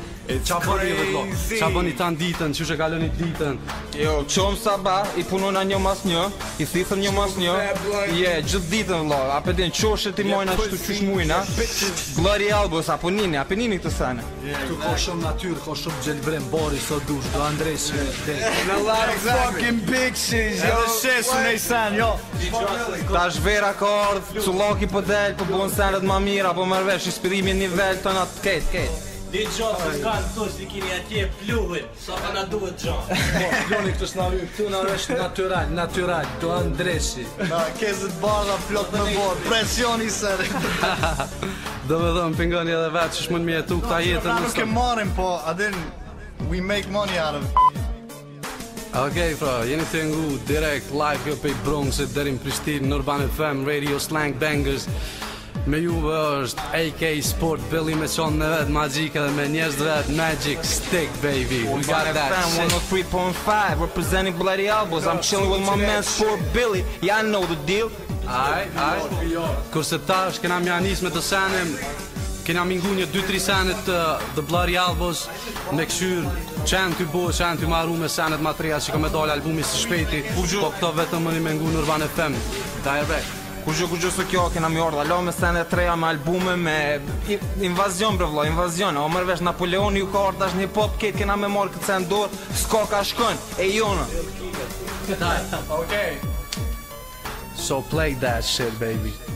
Qa bëni dhe vlo, qa bëni tanë ditën, qysh e kaloni ditën. Jo, qom saba, i punona një mas një, i thithën një mas një. Je, gjithë ditën vlo, ape din qoshet i mojna qëtu qysh mujna. Bloody Albus, apo nini, ape nini këtë sene. Tu ka shumë natyrë, ka shumë gjelbrim, bari, so dush, do Andres, And a lot of fucking bitches, yo. Edhe shesu nej sen, jo. Ta shvera ka ardhë, cullaki po del, po bon senet ma mira, po mërvesh, inspirimi nivel të natë, ketë, ketë. Një gjotë të s'kanë këtu që kini atje pluhin, sa ka na duhet gjotë. Ploni këtu s'na rrë, këtu na është natural, natural, do Andresi. Na, kezët bardha plot me borë, presioni sërë. Do me thëmë pingoni edhe vetë që shmën mi jetu këta jetën. Na nuk e marim, po, adin, we make money out of it. Okej, fra, jeni të ngu direkt live kjo pej Bronxit deri në Prishtinë, në Urban F M, Radio Slang Bangers. Me juve është A K Sport Billy me qonë në vetë Magic edhe me njerëz të vetë Magic Stick, baby. We got that shit. one oh three point five, representing Bloody Albus. I'm chilling with my man Sport Billy. Y'all know the deal. Aj, aj. Kurse tash kena mja nis me të senim, kena mingu një dy tri senet të The Bloody Albus me këshyr qenë ty bo, qenë ty marru me senet material që ka me dalë albumi së shpeti, po këto vetëm më një mengu në Urban F M. Direct. Kujo kujo së kjo kena mi ordha, lo me sene treja me albume me i- invazion bre vlo, invazion. O mërvesh Napoleoni ju ka ordha është një pop kit kena me marrë këtë sen dorë, s'ka ka shkën, e jona. Okay. So play that shit, baby.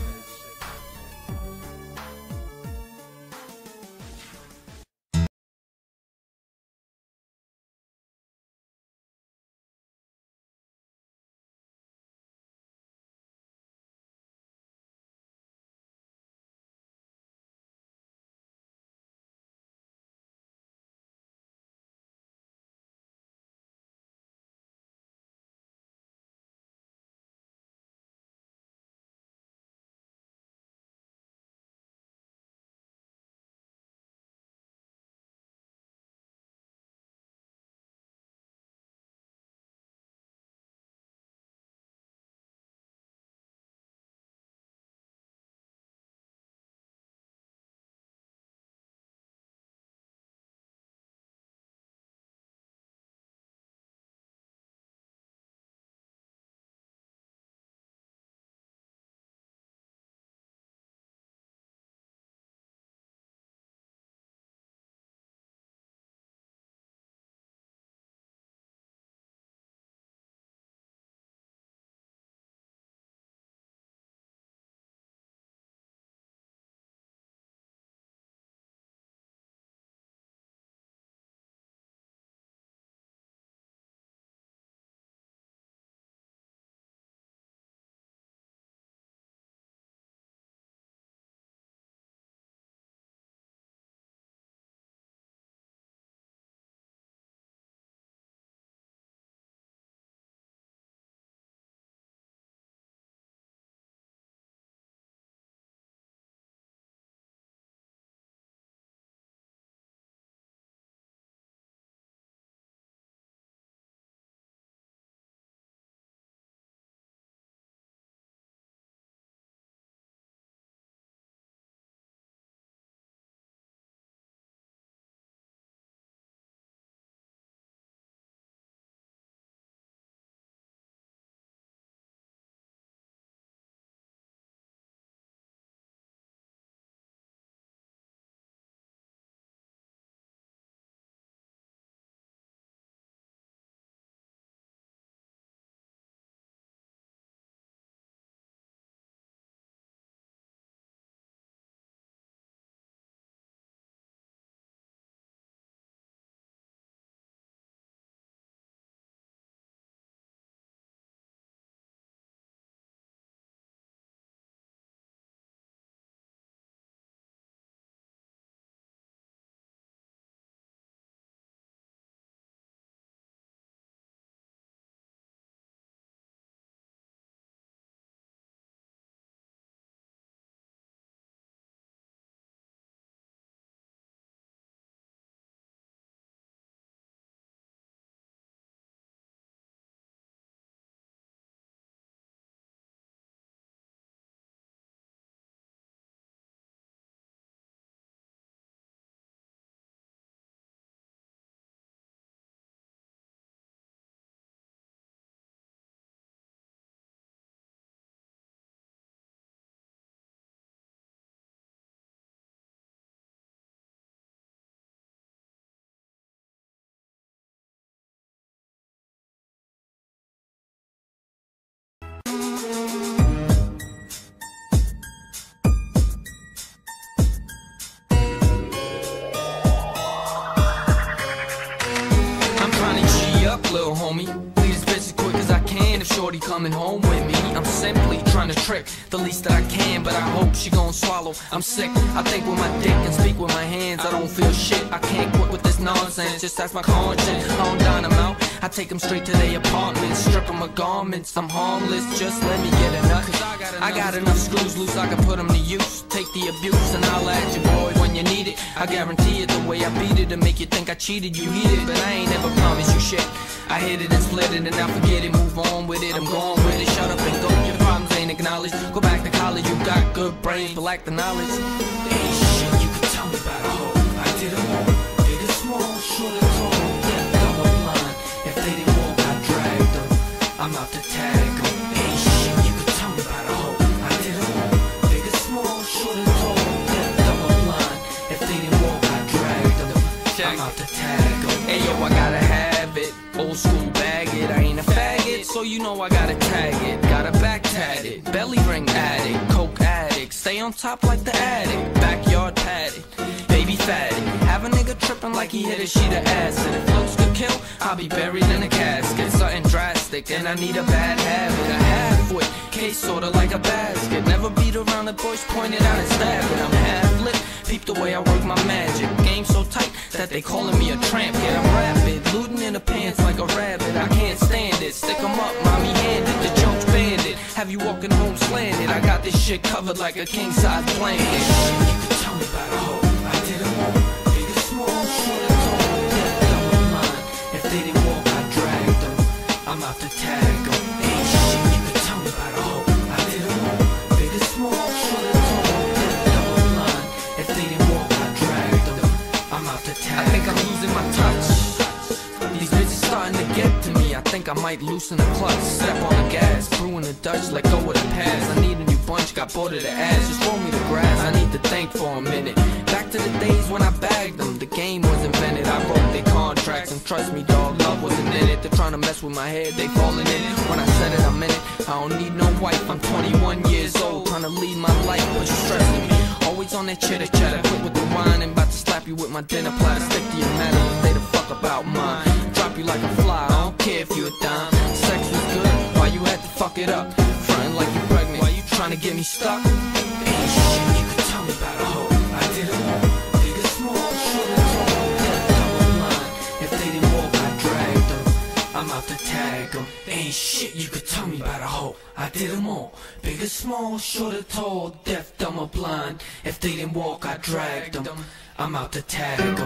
little homie. Leave this bitch as quick as I can if shorty coming home with me. I'm simply trying to trick the least that I can, but I hope she gon' swallow. I'm sick, I think with my dick and speak with my hands. I don't feel shit, I can't quit with this nonsense. Just ask my conscience, I don't dine them out. I take them straight to their apartment, strip them of garments. I'm harmless, just let me get a nut. I got enough screws loose, I can put them to use. Take the abuse and I'll at your boy when you need it. I guarantee it, the way I beat it to make you think I cheated. You heat it, but I ain't never promised you shit. I hit it and split it and I forget it, move on with it. I'm going with it, shut up and go. Your problems ain't acknowledged. Go back to college, you got good brains but lack the knowledge. Ain't shit you can tell me about a hoe. I did them all, big and small, short and tall. Yeah, double blind. If they didn't walk, I dragged them. I'm out to tag them. Ain't shit you can tell me about a hoe. I did them all, big and small, short and tall. Yeah, double blind. If they didn't walk, I dragged them. I'm out to tag them. Hey yo, I gotta have it. Old school bag it, I ain't a faggot, so you know I gotta tag it. Gotta back tat it, belly ring addict, coke addict. Stay on top like the addict, backyard padded, baby fatty. Have a nigga tripping like he hit a sheet of acid. If looks could kill, I'll be buried in a casket. Something drastic, and I need a bad habit. A half-wit, case sorta like a basket. Never beat around the bush, point it out and stab it. I'm half-lit, peep the way I work my magic. Game so tight that they calling me a tramp. Yeah, I'm rapid, looting in the pants like a rabbit. I can't stand it, stick 'em up, mommy handed. The joke's bandit, have you walking home slanted. I got this shit covered like a king-size blanket. You can tell me about a hoe, I did them all. Big and small, short and tall, yeah, double line. If they didn't walk, I dragged them. I'm out to tag them. Ain't shit you can tell me about a hoe, I did them all. Big and small, short and tall, yeah, double line. If they didn't walk, I dragged them. I'm out to tag. I think I'm losing my touch. These bitches starting to get to me. I think I might loosen the clutch. Step on the gas, brewing the Dutch, let go of the past. I need a new bunch, got bored of the ass. Just roll me the grass, I need to think for a minute. Back to the days when I bagged them. The game was invented, I wrote their contracts. And trust me dog, love wasn't in it. They're trying to mess with my head, they falling in it. When I said it, I'm in it. I don't need no wife, I'm twenty-one years old. Trying to lead my life, but you stressing me. Always on that chitter chatter, quit with the wine. And about to slap you with my dinner platter. Stick to your metal, stay the fuck about mine. Drop you like a fly, I don't care if you a dime. Sex was good, why you had to fuck it up? Frontin' like you pregnant, why you trying to get me stuck? Ain't shit you can tell me about a hoe. I did them all, big and small, short and tall. Yeah, double line. If they didn't walk, I dragged them. I'm out to tag them. Ain't shit you could tell me about a hoe. I did them all, big and small, short and tall, deaf, dumb or blind. If they didn't walk, I dragged them. I'm out to tag them.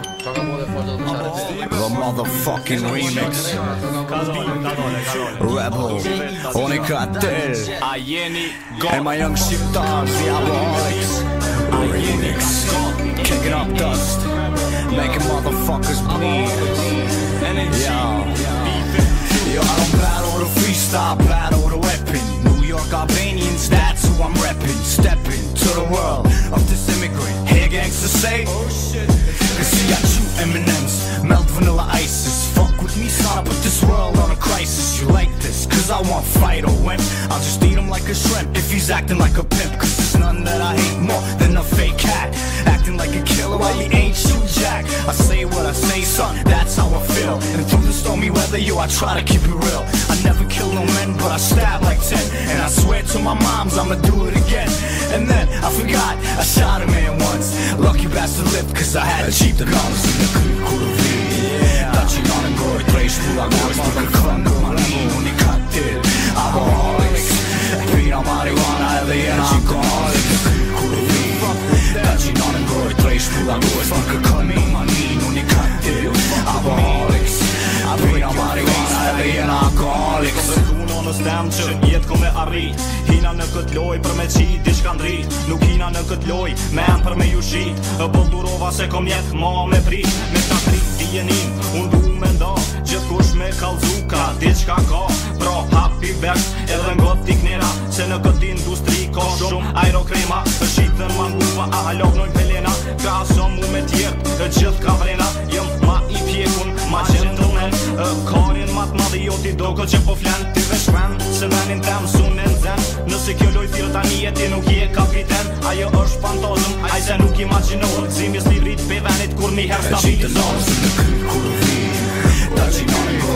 The motherfucking remix. Rebel, Onikatel, and my young shipdogs, the Alcoholics. Remix, kicking up dust, making motherfuckers bleed. Yo, yo, I don't battle with a freestyle, battle with a weapon. New York Albanians, that's who I'm reppin'. Steppin' to the world of this immigrant. Hear gangsters say, oh shit. Cause see, I chew M and M's, melt vanilla ices. Fuck with me, son, I put this world on a crisis. You like this, cause I won't fight or win. I'll just eat him like a shrimp if he's acting like a pimp. Cause there's none that I hate more than a fake cat. Acting like a killer while you ain't shoot jack. I say what I say, son, that's how I feel. And through the stormy weather, yo, I try to keep it real. I never kill no men, but I stab like ten. And I swear to my moms, I'ma do it again. And then, I forgot, I shot a man once. Lucky bastard lived, cause I had cheap guns. Daci na nëngoj, prej shpula goj, s'për kërkën në mani, unë I ka til Alcoholics, pina marijuana edhe jena alcoholics. Daci na nëngoj, prej shpula goj, s'për kërkën në mani, unë I ka til Alcoholics, pina marijuana edhe jena alcoholics. Në stem që jetë ko me arrit. Hina në këtë loj për me qit diçka ndrit. Nuk hina në këtë loj me em për me ju shit. Po durova se kom jetë ma me prit. Me ta trit dijenin, unë du me nda. Gjithë kush me kalzuka, diçka ka. Pra hapi vesh edhe ngot t'i knera. Se në këtë industri ka shumë aerokrema. Shitën ma nguva, a haloknojnë pelena. Ka som mu me tjertë, gjithë ka vrena. Jem ma I pjekun, ma gentleman. Karin ma t'madhi jo t'i doko që po flen. Ti vesh se venin tem sunen zen. Nëse kjo loj thirë tani e ti nuk je kapiten. Ajo është fantazm, aj se nuk imaginohet. Zimjes livrit pe venit kur mi her stabilizohet. Daci na nëngoj, prej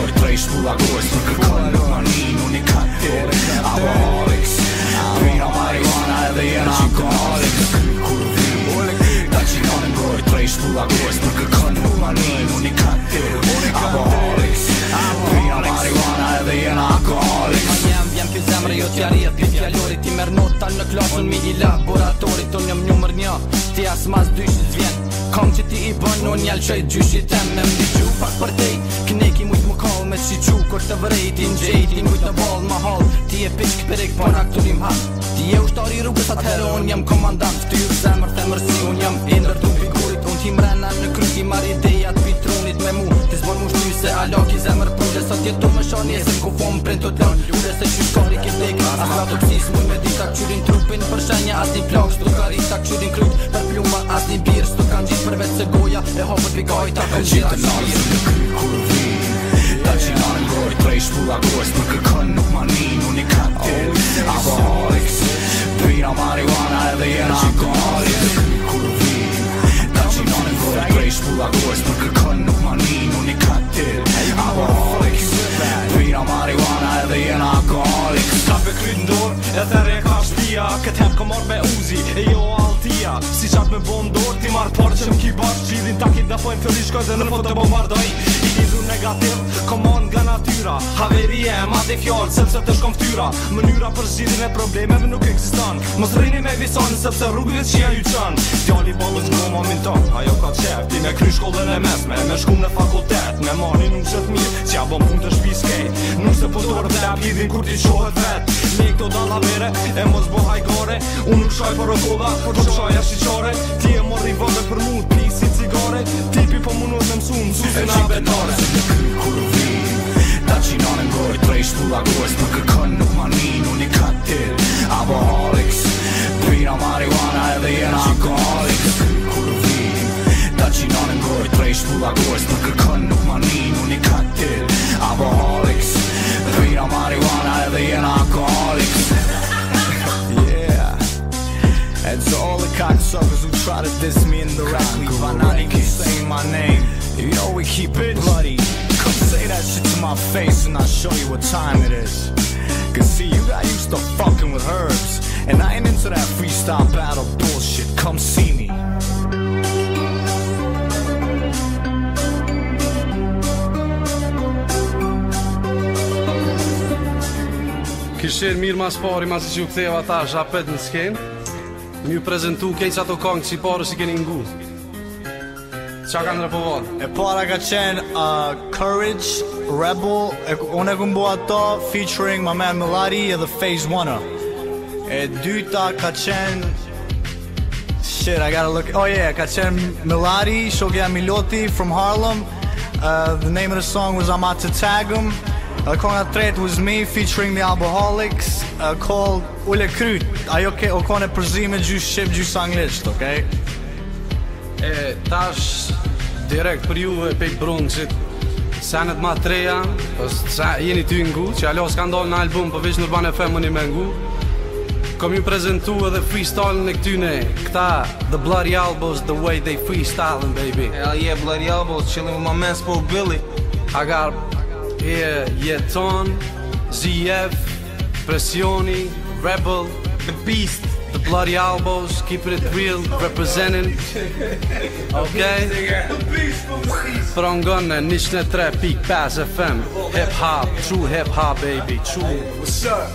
shpulla gojës për kërkon nuk manin unë i katil Alcoholics Pina marijuana edhe jena alcoholics Kur vim Ta qinonin gojë Trej shpulla gojës për kërkon nuk manin unë i katil Alcoholics Pina marijuana edhe jena alcoholics Ma jem, jem kjo zemre jo t'jarjet Pit fjallori ti mer nota në klasën mi i laboratorit Unë jam numër një Ti as mas dyshit vjen Kom që ti i bën unë jall qoj dyshit tem Me mdi gju pak për tej Kneki mujt më kall me shi qu Kur të vërejti në gjejti mujt në ball më hall Ti e pisk pirik para këturim hap Ti e ushtari rrugës atëherë unë jam komandant Ftyrë zemër themërsi unë jam indër tu figurit Unë ti mrena në kry ti mar idejat pitrunit me mu Ti zbor mu shty se alaki zemër prulle Sot jetu më shani e se m'ku fom print të të lën Ure se qyshkari ki vlek As la toksis muj me dita këqyrin trupin Për shenja as një plak shtu karita këqyrin kryt Për pluma as një birë shtu kan gjit për vetë se goja E hopët pikaj ta për gjitha shirë Në kry kur vim Ta qinanin gojë Trej shpulla gojës për kërkon nuk manin unë i katil Alcoholics Pina marijuana edhe jena alcoholics Në kry kur vim Ta qinanin gojë Trej shpulla gojës për kërkon nuk manin unë i katil Alcoholics Pina marijuana edhe jena alcoholics Ka pe kryt ndor e thërë e ka shpia Këtë hep ka marrë me uzi e jo altia Si qatë me bo ndor ti marrë parë që m'ki bashkë Qilin takit dhe pojnë fëllish shkoj dhe në fot të bombardoj I lidhu negativ, komon nga natyra Haverie, ma di fjallë, sepse të shkom ftyra Mënyra për zgjidhjen e problemeve nuk eksiston Mos rrini me visonin sepse rrugëve që ja ju qën Djali bolës në mamin ton, ajo ka qef Ti me kry shkollën e mesme, me shkum në fakultet Me marrin nuk qët mirë, që ja bom pun të shpi skejt Nuk se përdorë vlep lidhin kur ti qohet vet Me këto dallavere, e mos bo hajgore Unë nuk shaj për rëkolla, por që shaj e shqiqare Ti e morri vëve për mu, pi si cigare Tipi po munot me msu, msu se na betare Në kry kur vim Ta qinanin gojë Trej shpulla gojës për kërkon nuk manin unë i katil Alcoholics Pina marijuana edhe jena alcoholics Në kry kur vim Ta qinanin gojë Trej shpulla gojës për kërkon nuk manin unë i katil Alcoholics Pina marijuana edhe jena alcoholics Yeah And to all the cocksuckers who try to diss me indirectly by not even saying my name You know we keep it bloody Come say that shit to my face and I'll show you what time it is Cause see you got used to fucking with herbs And I ain't into that freestyle battle bullshit Come see me Kishin mirë mas pari mas që ju ktheva ta zhapet në sken Mju prezentu kejtë që ato kongë që i parë si keni ngu Qa kanë repovad? E para ka qenë uh, Courage, Rebel e, Unë e këmbo ato featuring my man Melody edhe Phase One E dyta ka qenë Shit, I gotta look Oh yeah, ka qenë Melody, Shogya Miloti from Harlem uh, The name of the song was I'm Out to Tag 'em Uh, Konga tret was me featuring the Alcoholics uh, called Ule Kryt Ajo ke o kone përzime gjys shqip gjys anglisht, okay? E tash direkt për juve pej Bronxit Senet ma treja sa jeni ty ngu që alo s'ka ndonë në album përveç në Urban F M më një me ngu Kom ju prezentu edhe freestyle në këtyne Këta The Bloody Elbows the way they freestyling baby Hell yeah, Bloody Elbows, chilling with my man Spoke Billy I got Yeah, Jeton, Z F, Pressioni, Rebel, The Beast, The Bloody Elbows, keeping it real, representing. Okay? Për angone, njështë në tre pik pas F M, hip hop, true hip hop baby, true. What's up?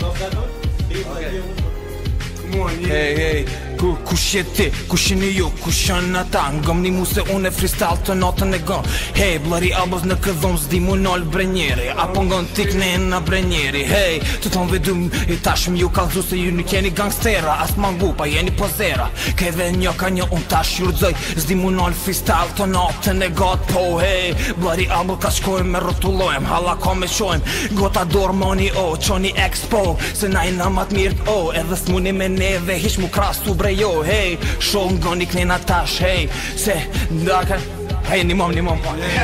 Come on, yeah. Hey, hey, ku, kush je ti, kush jeni ju, kush janë ata Ngëm një mu se unë e freestyle të natën e gën Hey, Bloody Elbows në këdhom s'di mu nol brenjeri Apo ngon tik në në brenjeri Hey, të ton vedum i tashmë ju kalzu se ju nuk jeni gangstera As mangu pa jeni pozera Ke dhe një ka një unë tash ju rëzoj S'di mu nol freestyle të natën e gat po Hey, Bloody Elbows ka shkojmë me rotullojmë Hala ka me shojmë Gota dorë moni o, qoni expo Se na i në mat mirët o Edhe s'muni me neve hish mu krasu bre jo Hey, show nga një knena tash Hey, se ndaka Hey, një mom, një mom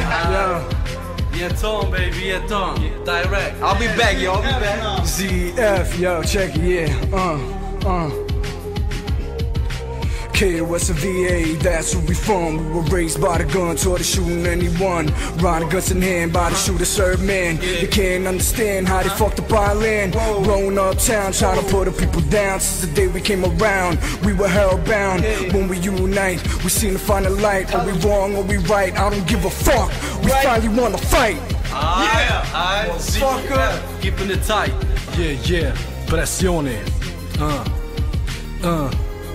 Jeton baby, jeton, direct. I'll be back yo, I'll be back Z F, yo, check it, yeah, uh, uh K O S and V A, that's where we from. We were raised by the gun, taught to shooting anyone. Riding guns in hand by the shooter serve man. You can't understand how they fucked up our land. Growing uptown, trying to put the people down. Since the day we came around, we were hellbound. When we unite, we seem to find the light. Are we wrong or we right? I don't give a fuck. We finally wanna fight. Yeah, I fucker. Keeping it tight. Yeah, yeah, pressioni. Uh, uh.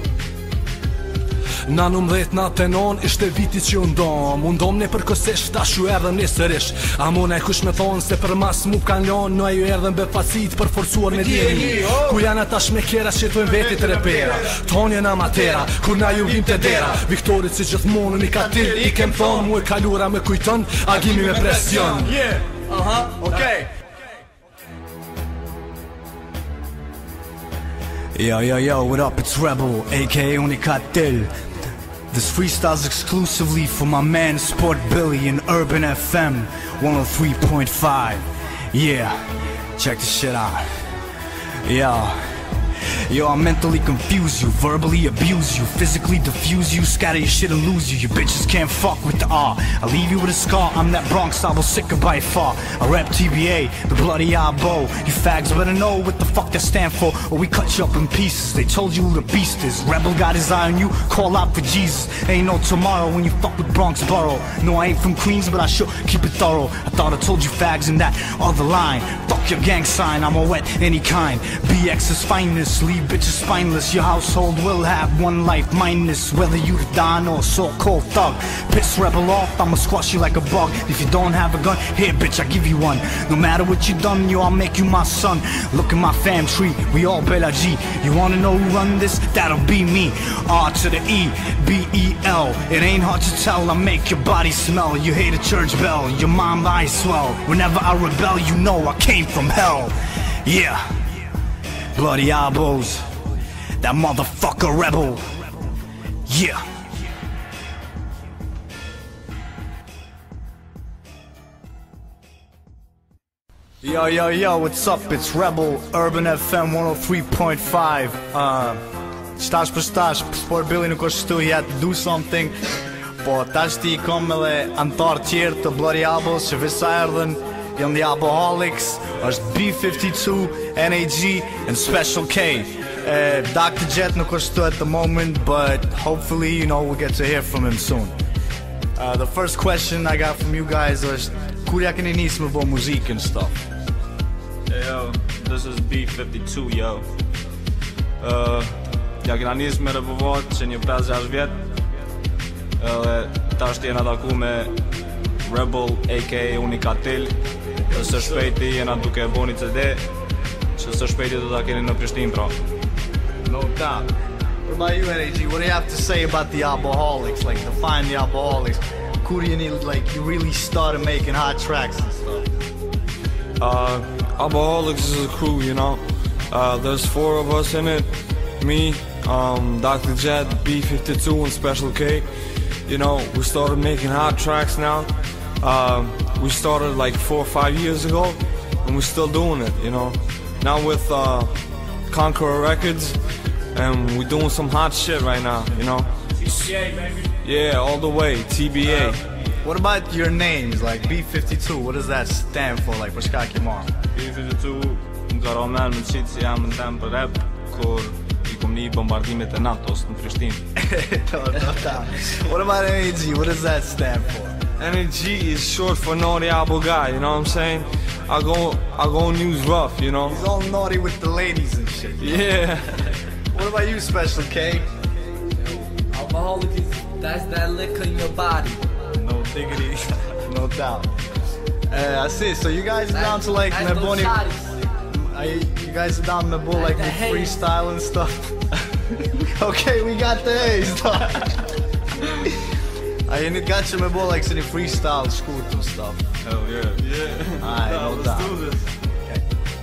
Na nëmdhet na tenon, ishte viti që undom Undom ne përkësisht, ta shu erdhëm nesërish A mona e kush me thonë se për mas mu kan lon No ajo erdhëm be facit për forcuar me djeni Ku janë ata shmekera që jetojnë vetit repera Tonje na matera, kur na ju vim të dera Viktorit si gjithmonë një katil I kem thonë mu e kalura me kujton Agimi me presion Yeah, uh-huh, okay. Yo, yo, yo, what up? It's Rebel, aka Unikatil. This freestyle's exclusively for my man Sport Billy in Urban F M one oh three point five. Yeah, check this shit out. Yo. Yo, I mentally confuse you, verbally abuse you, physically diffuse you, scatter your shit and lose you. You bitches can't fuck with the R. I leave you with a scar, I'm that Bronx, I will sicker by far. I rap T B A, the bloody eyeball. You fags better know what the fuck that stand for, or we cut you up in pieces. They told you who the beast is. Rebel got his eye on you, call out for Jesus. Ain't no tomorrow when you fuck with Bronx Borough. No, I ain't from Queens, but I sure keep it thorough. I thought I told you fags in that other line. Fuck your gang sign, I'm a wet any kind. B X's finest, leave bitches spineless. Your household will have one life minus whether you the Don or so-called thug. Piss Rebel off, I'ma squash you like a bug. If you don't have a gun, here bitch, I give you one. No matter what you done, yo, I'll make you my son. Look at my fam tree, we all Bella G. You wanna know who run this? That'll be me. R to the E, B E L. It ain't hard to tell, I make your body smell. You hear the church bell, your mom eyes swell. Whenever I rebel, you know I came from hell. Yeah. Bloody elbows, that motherfucker rebel. Yeah. Yo, yo, yo, what's up? It's Rebel, Urban F M one oh three point five. Uh, Stash për stash, Sport Billy nuk është këtu, he had to do something. Po tash ti kom edhe antar tjerë të Bloody Elbows që visa erdhen. Janë the Alcoholics, është B fifty-two, N A G, and Special K. Uh, Doctor Jet nuk është këtu at the moment, but hopefully, you know, we'll get to hear from him soon. Uh, the first question I got from you guys was, kur ja keni nis me bo music and stuff? Hey, yo, this is B fifty-two, yo. Uh, ja kena nis me rëpëvat që një pesë gjashtë vjet. Edhe tash t'jena taku me Rebel, aka Unikatil. Dhe së shpejti jena duke bo një C D që së shpejti do ta keni në Prishtinë pra. No doubt. What about you, N A G? What do you have to say about the Alcoholics? Like, define the Alcoholics. Kur you need, like, you really started making hot tracks and stuff? Uh, Alcoholics is a crew, you know. Uh, there's four of us in it. Me, um, Doctor Jet, B fifty-two, and Special K. You know, we started making hot tracks now. Uh, we started like four or five years ago, and we're still doing it, you know. Now with uh, Conqueror Records, and we're doing some hot shit right now, you know. T B A, baby. Yeah, all the way, T B A. Uh, what about your names, like B fifty-two? What does that stand for, like, për shka ke marrë? B fifty-two, më ka romen me qitë si jam në temë për rap, kur i kom një bombardimet e NATO-s në Prishtinë. No, no doubt. What about N A G? What does that stand for? N A G is short for Naughty Apple Guy, you know what I'm saying? I go, I go news rough, you know? He's all naughty with the ladies and shit. Yeah. What about you, Special K? Alcoholic is, that's that liquor in your body. No diggity, no doubt. Uh, I see, so you guys are down to like Meboni. You guys are down to Mebo like with freestyle and stuff. Okay, we got the A's. I ain't got you Mebo like any freestyle school and stuff. Hell yeah. Yeah. Alright, no, let's doubt. do this. Okay.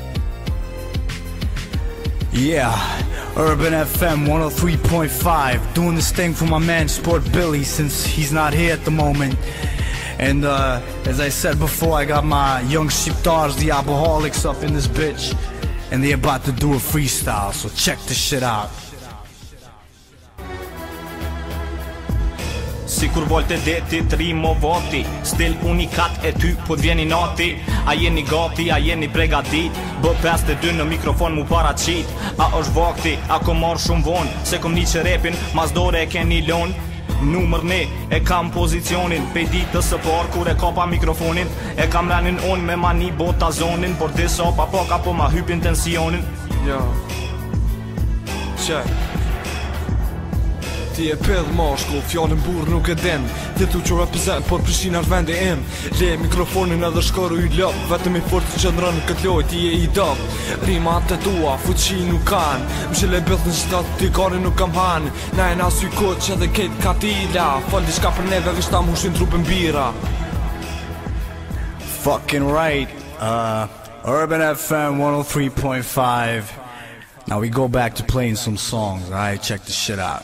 Yeah, Urban F M one oh three point five, doing this thing for my man Sport Billy since he's not here at the moment. And uh, as I said before, I got my young Shqiptars, the Alcoholics, up in this bitch, and they're about to do a freestyle, so check this shit out. Si kur volte deti, tri mo voti Stil unikat e ty, po t'vjeni nati A jeni gati, a jeni pregatit Bë pesë të dy në mikrofon mu paraqit A është vakti, a kom marrë shumë von Se kom një që repin, mas dore e keni lon Numër ne, e kam pozicionin Pe ditës së par, kur e kapa mikrofonin E kam renin on me mani bota zonin Por disa pa pak apo ma hypin tensionin Ja Qaj Ti e pedh mashkull, fjallin burr nuk e den Ti tu që represent, por Prishtina është vendi im Le mikrofonin edhe shkaru i lop Vetëm i fort që qëndrën në këtë loj, ti e i dop Rimat e tua, fuqi nuk kan Mshile bëth në qëtat, ti kari nuk kam han Na e na sy kod që edhe kejt katila Falli shka për neve, vishta mu shin trupin bira Fucking right. Uh, Urban F M one oh three point five. Now we go back to playing some songs, alright? Check this shit out.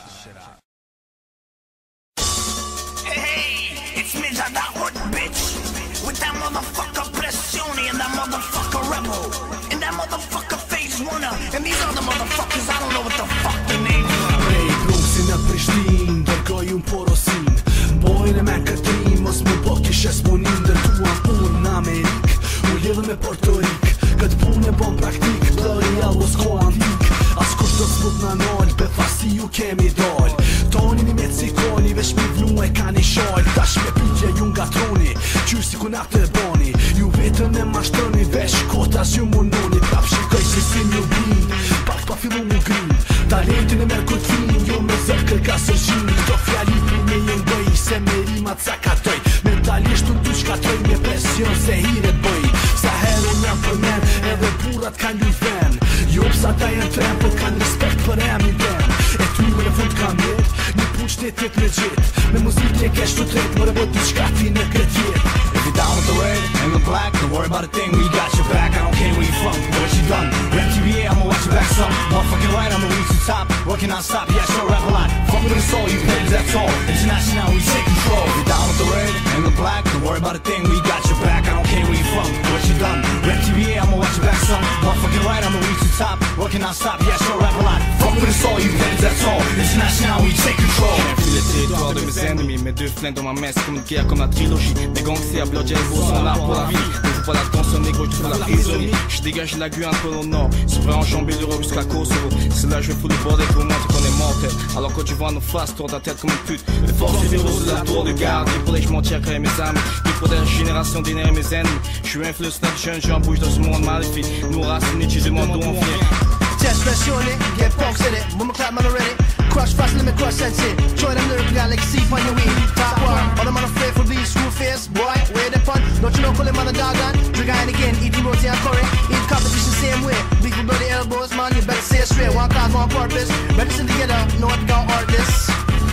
And these other motherfuckers, I don't know what the fuck their names are. Prej Bronxin e Prishtin, dërgoj unë porosin Bojnë e me këtrim, mos më po kishe s'ponin Dërtuan unë në Amerik, u lidhë me Porto Rik Këtë punë e bon praktik, blëri allos ko antik As kush do s'put në nol, be fasi ju kemi dal Toni një Meksikoni, vesh mi vlu e ka një shal Tash me pitje ju nga troni, qyr si ku naftë e bani Ju vetën e mashtoni, vesh kotas ju mundoni Prap shikoj si si një blind, pak pa fillu mu grin Talentin e merë kutin, jo me zërë kërka së gjin Këto fjali për me jenë bëj, se me rimat sa katoj Mentalisht unë ty shkatoj, me presion se hiret bëj Sa herë unë jam për men, edhe burat kanë luj ven Jo psa ta jenë tren, po kanë respekt për emin den E ty më në fund kam jet, një pun shtetit me gjit Me muzik e kesh të tret, më rëbot t'i shka ti në kret jet If you're down with the red and the black, don't worry about a thing, we got your back. I don't care where you from, what you done. Rap T V, I'ma watch your back some. Motherfucking right, I'ma reach the top. Working non-stop, yeah, sure rap a lot. Fuck with the soul, you players, that's all. International, we take control. If you're down with the red and the black, don't worry about a thing, we got your back. I don't care where you from, what you done. Rap T V, I'ma watch your back some. Motherfucking right, I'ma reach the top. Working non-stop, yeah, sure rap a lot. Fuck with the soul, you players, that's all. International, we take control. Le territoire de mes ennemis, mes deux flingues dans ma messe comme une guerre comme la trilogie. Des gangsters, bloqués, beaux sont là pour la vie. Ne joue pas la tension négro, je trouve la prisonnier. Je dégage la Guyane pour le nord. C'est prêt à enjamber l'Europe jusqu'à Kosovo. C'est là je vais foutre le bordel pour montrer qu'on est mortel. Alors quand tu vois nos faces, tourne ta tête comme une pute. Les forces du héros de la tour de garde. Il faudrait que je m'en tire quand mes amis. Il faudrait une génération d'énergie mes ennemis. Je suis influence d'un jeune, j'en bouge dans ce monde maléfique. Nous racines, je demande d'où on vient. Test press unit, get folks in it. When my clap man already. Crush fast, let me crush and sit. Join them lyrically, I like see on your weed. Top one, all them man afraid for these screw face. Boy, where they fun? Don't you know call him on the dog on? Drink iron again, eating roti and curry. Eat competition same way. Big with bloody elbows, man, you better say it straight. One cause, one purpose. Medicine together, know what to go artists.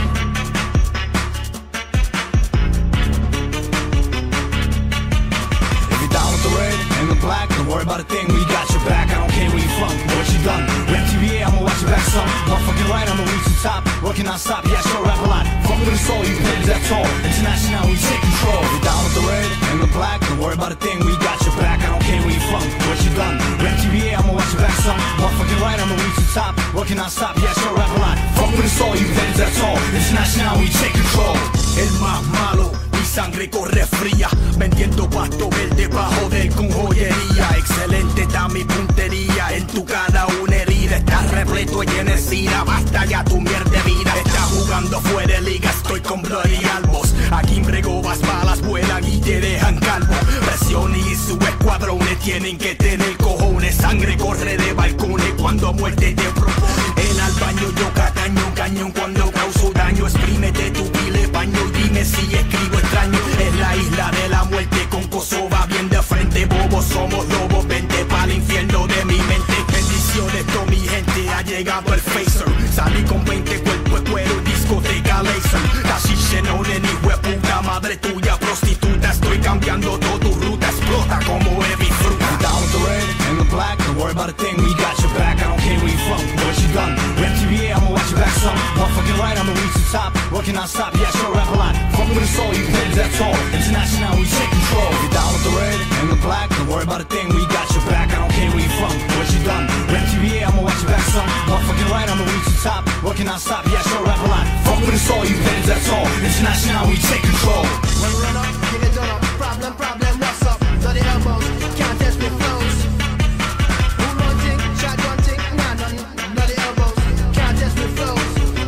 If you're down with the red and the black, don't worry about a thing, we got your back. I don't care where you from, what you done. Rap T V, I'ma watch your back some. Motherfucking right, I'ma reach the top. Working non-stop, yeah, sure rap a lot. Fuck with the soul, you players, that's all. International, we take control. If you're down with the red and the black, don't worry about a thing, we got your back. I don't care where you from, what you done. Rap T V, I'ma watch your back some. Motherfucking right, I'ma reach the top. Working non-stop, yeah, sure rap a lot. Fuck with the soul, you players, that's all. International, we take control. El más malo, mi sangre corre fría. Vendiendo pasto verde bajo del con joyería. Excelente está mi puntería. En tu cara una herida. Estás repleto de energía. Basta ya tu mierda de vida. Estás jugando fuera de liga. Estoy con Bloody Albos. Aquí en Bregovas balas vuelan y te dejan calvo. Presión y su escuadrones tienen que tener cojones. Sangre corre de balcones cuando muerte te propone. En al baño yo cataño cañón cuando causo daño. Exprímete tu pile baño y dime si escribo extraño. Es la isla de la muerte con Kosova bien de frente. Bobos somos lobos, vente pa'l infierno de mi mente. Bendiciones toda mi gente, ha llegado el phaser. Salí con veinte cuerpos de cuero, discoteca laser. Casi lleno de ni hueputa, madre tuya prostituta. Estoy cambiando toda tu ruta, explota como heavy fruta. Down with the red and the black, don't worry about a thing, we got your back. I don't care where you from, what you done. Rap T V, I'ma watch your back some. Motherfucking right, I'ma reach the top. Working non-stop, yeah, sure rap a lot. Fuck with the soul, you players, that's all. International, we take control. If you're down with the red and the black, don't worry about a thing, we got your back. I don't care where you from, what you done. Rap T V, I'ma watch your back some. Motherfucking right, I'ma reach the top. Working non-stop, yeah, sure rap a lot. Fuck with the soul, you players, that's all. International, we take control. When we run up, get it done up. Problem, problem, what's up? Bloody elbows, can't test with flows. Who run thing, shotgun thing, nah, nothing. Bloody elbows, can't test with flows.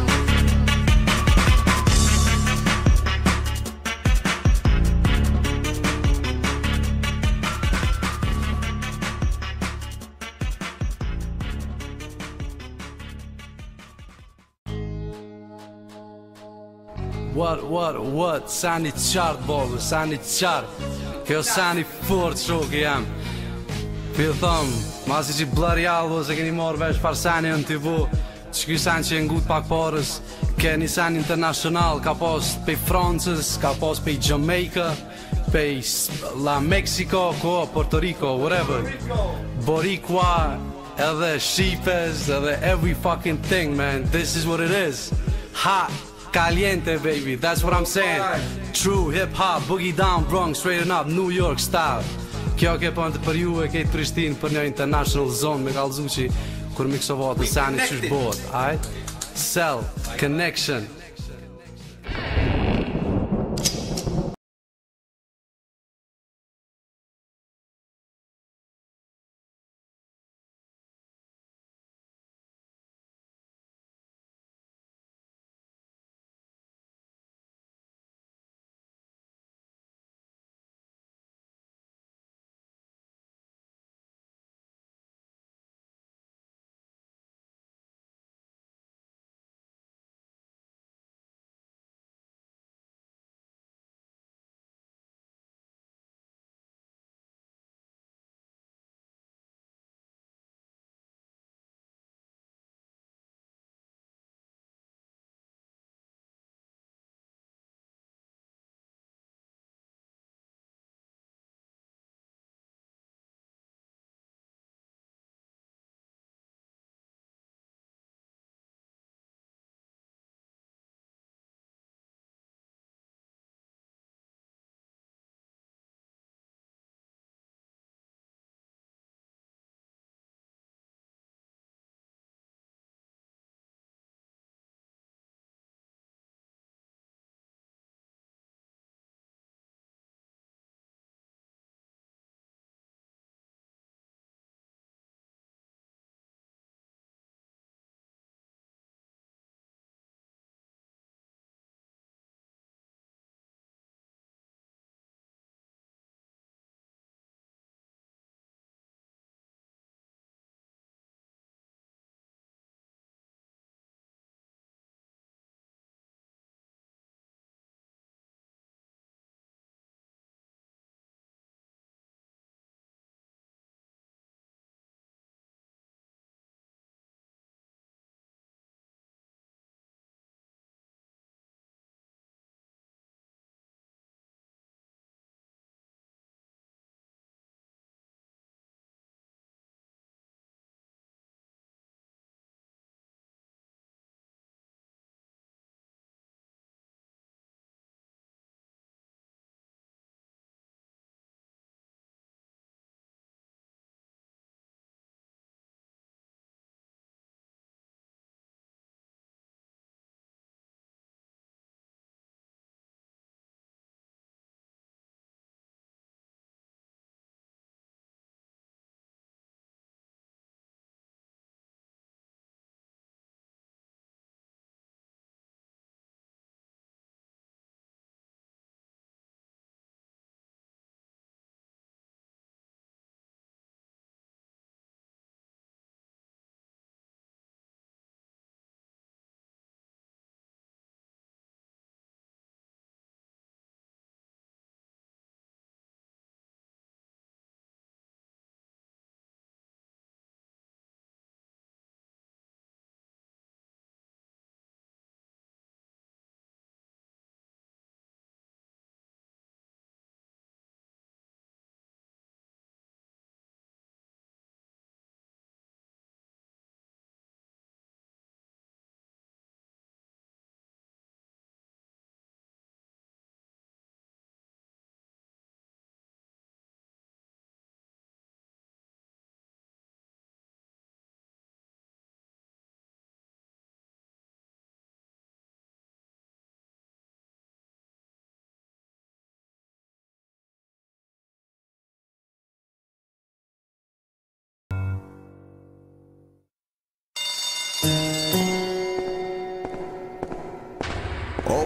What, what, what, sani qartë bogu, sani qartë. Kjo sani fort shoki jam. Pjo thëm, masi që blurry albo se keni marrë vesh par sani në t'i bu. Që kjo sani që e ngut pak parës. Ke një sani international, ka pas pej Francës, ka pas pej Jamaica, pej La Mexico, ko, Puerto Rico, whatever. Boricua, edhe Shqipes, edhe every fucking thing, man. This is what it is. Hot. Caliente, baby, that's what I'm saying. True hip-hop, boogie down, Bronx, straight up, New York style. Kjo ke për për ju e ke Prishtinë për një international zone me kallëzu që kur miksovat të sani qysh bot, alright? Cell, connection.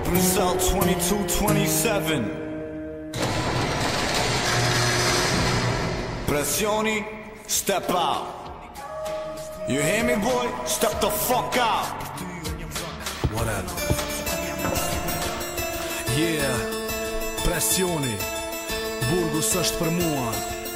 Brazil twenty-two twenty-seven. Pressioni, step out. You hear me, boy? Step the fuck out. Whatever. Yeah, presioni. Burgus është për mua.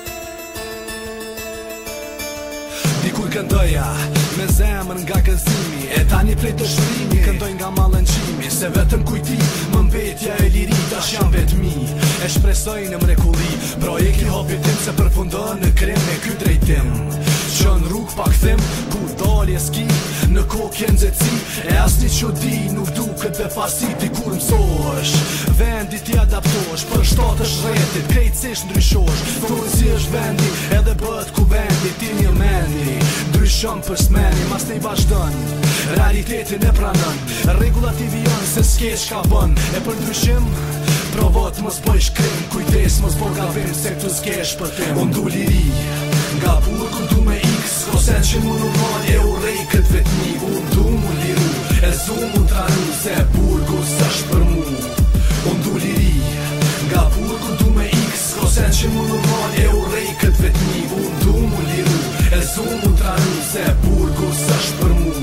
Dikur këndoja me zemër nga gëzimi, e tani prej të shërimi këndoj nga mallënqimi, se vetëm kujti më mbetja e liri, tash jam vetëmi, e shpresoj në mrekulli, projekti hopi tim se përfundon në krem me ky drejtim, që në rrug pa kthim, ku dalje ski, në kokje nxehtësi, e asni që di nuk duket befasi, dikur mësohesh, vendi ti adaptohesh, për shtatësh rretit, krejtësisht ndryshosh, thonë si është vendi, edhe bëhet ku vendi, ti një mendi, ndryshon për smeni, mas ne i vazhdon, realitetin e pranon, rregullat i vijon se s'ke çka bën, e për ndryshim, provot mos bëj shkrim, kujdes mos bo gabim, se këtu s'ke shpëtim, unë du liri, nga burgu du me x, kosen që mu normal e u rej këtë vetmi, unë du mu liru, e zu mu tranu, se burgu s'është për mu, unë du liri, nga burgu du me x, kosen që mu normal e u rej këtë vetmi, unë du mu liru, e zu mu tranu, se burgu s'është për mu.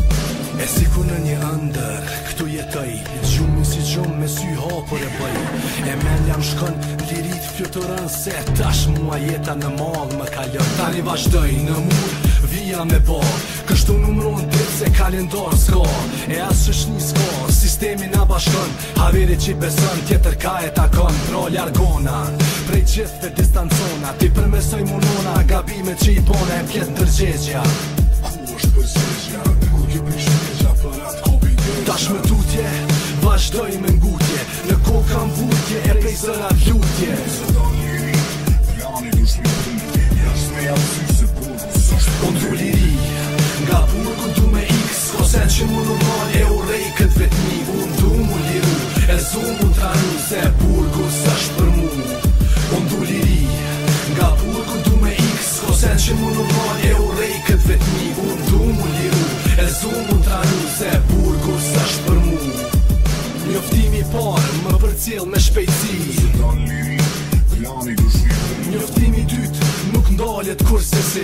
E si ku në një ëndër, këtu jetoj, gjumin si gjumë me sy hapur e bëj, e men jam shkon lirit fluturën, se tash mua jeta në mall më kalon, tani vazhdoj në mur, vija me bo, kështu numron dit se kalendar s'ka, e as shëshni s'ka, sistemi na bashkon, haveri që i beson, tjetër ka e takon, pra largona, prej gjithve distancona, ti përmesoj munona, gabimet që i bona e pjetë ndërgjegja. Ku është përgjegja, ku ke prishmegja për atë kopi dhe tash më tutje, vazhdoj me ngutje, në kokë kam vutje, e prej zërat lutje. Se da liri, plani du shmitutje, jas me jam sy se burgu s'është për unë du liri, nga burgu du me x, kosen që mu normal e u rej këtë vetmi, unë du mu liru, e zu mu tranu, se burgu s'është për mu, unë du liri, nga burgu du me x, kosen që mu normal e u rej këtë vetmi, unë du mu liru, e zu mu tranu, se burgu s'është për mu. Njoftimi parë më përcjell me shpejtësi, njoftimi dytë nuk ndalet kurse si,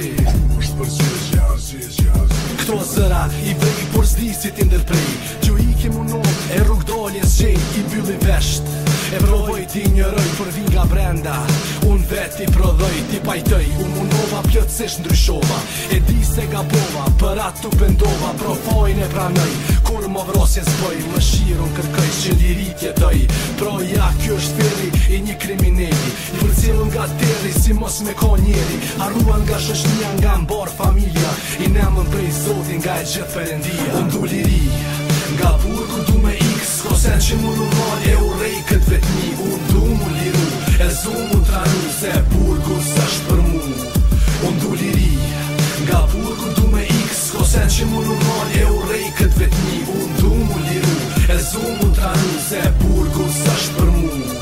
këto zëra i vrej por s'disit i ndërprej, që i ke munon e rrug daljes gjej i mbylli vesht, e provoj ti njëroj për vi nga brenda, unë vet i prodhoj ti pajtoj, unë munova plotësisht ndryshova, e di se gabova, për atë tu pendova, profojnë e pranoj, kur më vrosje s'bëj, më shirun kërkoj që lirit jetoj, pro ja kjo është feri i një krimineli, i përcjellën nga terri si mos me ka njeri, harruan nga shoshnia nga mbar familja, i nemën prej zotin nga e gjithë Perëndia, unë du liri, nga burgu du me x, kosen që mu normal e u rej këtë vetmi, unë du mu liru, e zu mu tranu, se burgu s'është për mu, unë du liri, nga burgu du me x, kosen që mu normal e u rej këtë vetmi, unë du mu liru, e zu mu tranu, se burgu s'është për mu.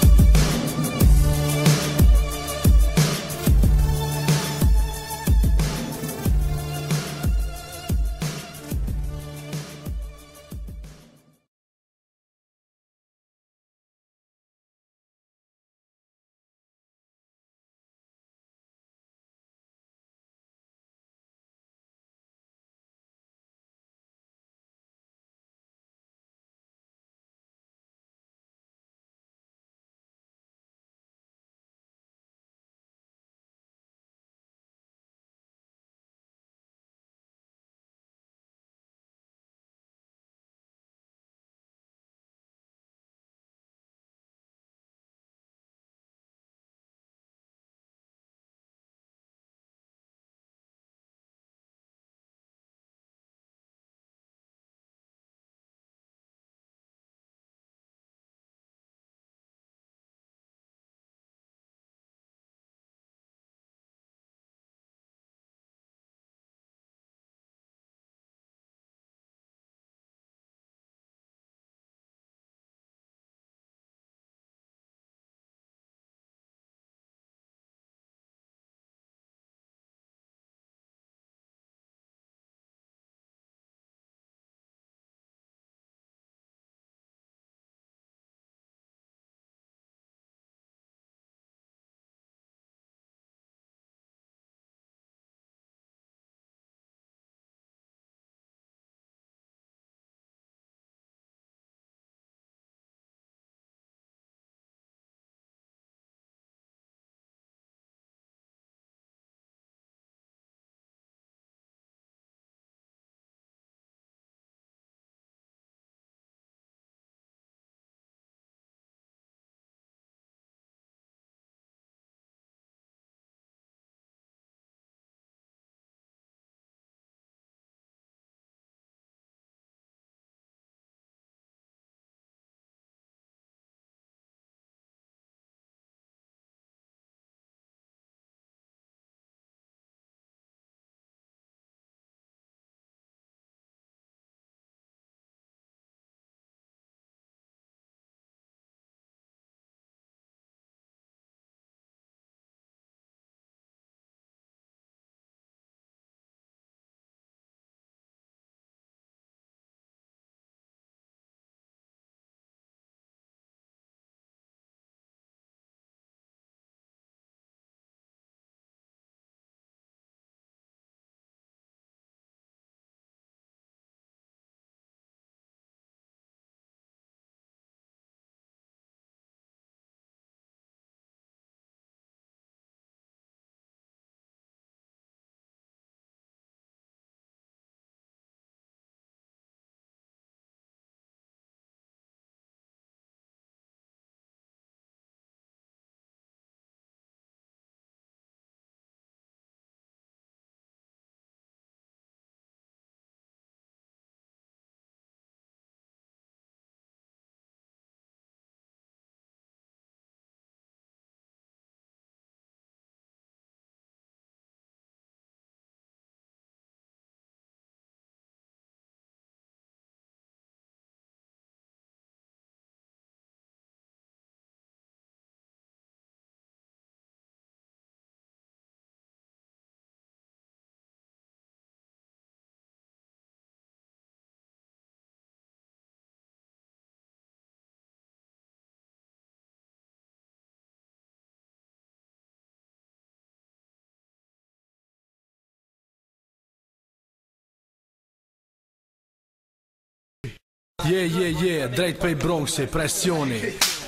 Yeah, yeah, yeah, drejt pej Bronxi, presioni.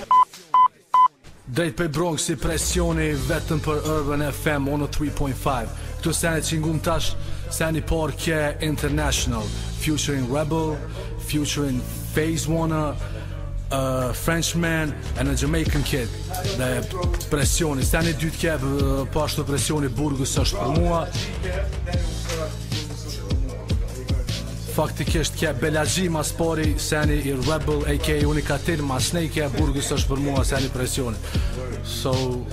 Drejt pej Bronxi, presioni, vetëm për Urban F M one oh three point five. Këtu sene që ngum tash, seni por kje International, featuring Rebel, featuring Phase One, uh, Frenchman, and a Jamaican kid. Dhe presioni, seni dytë kje, po ashtu presioni Burgus është për mua. Faktikisht kje Belaji mas pori, seni i Rebel, a k a Unikatil, mas nejke Burgus është për mua, seni presioni. So...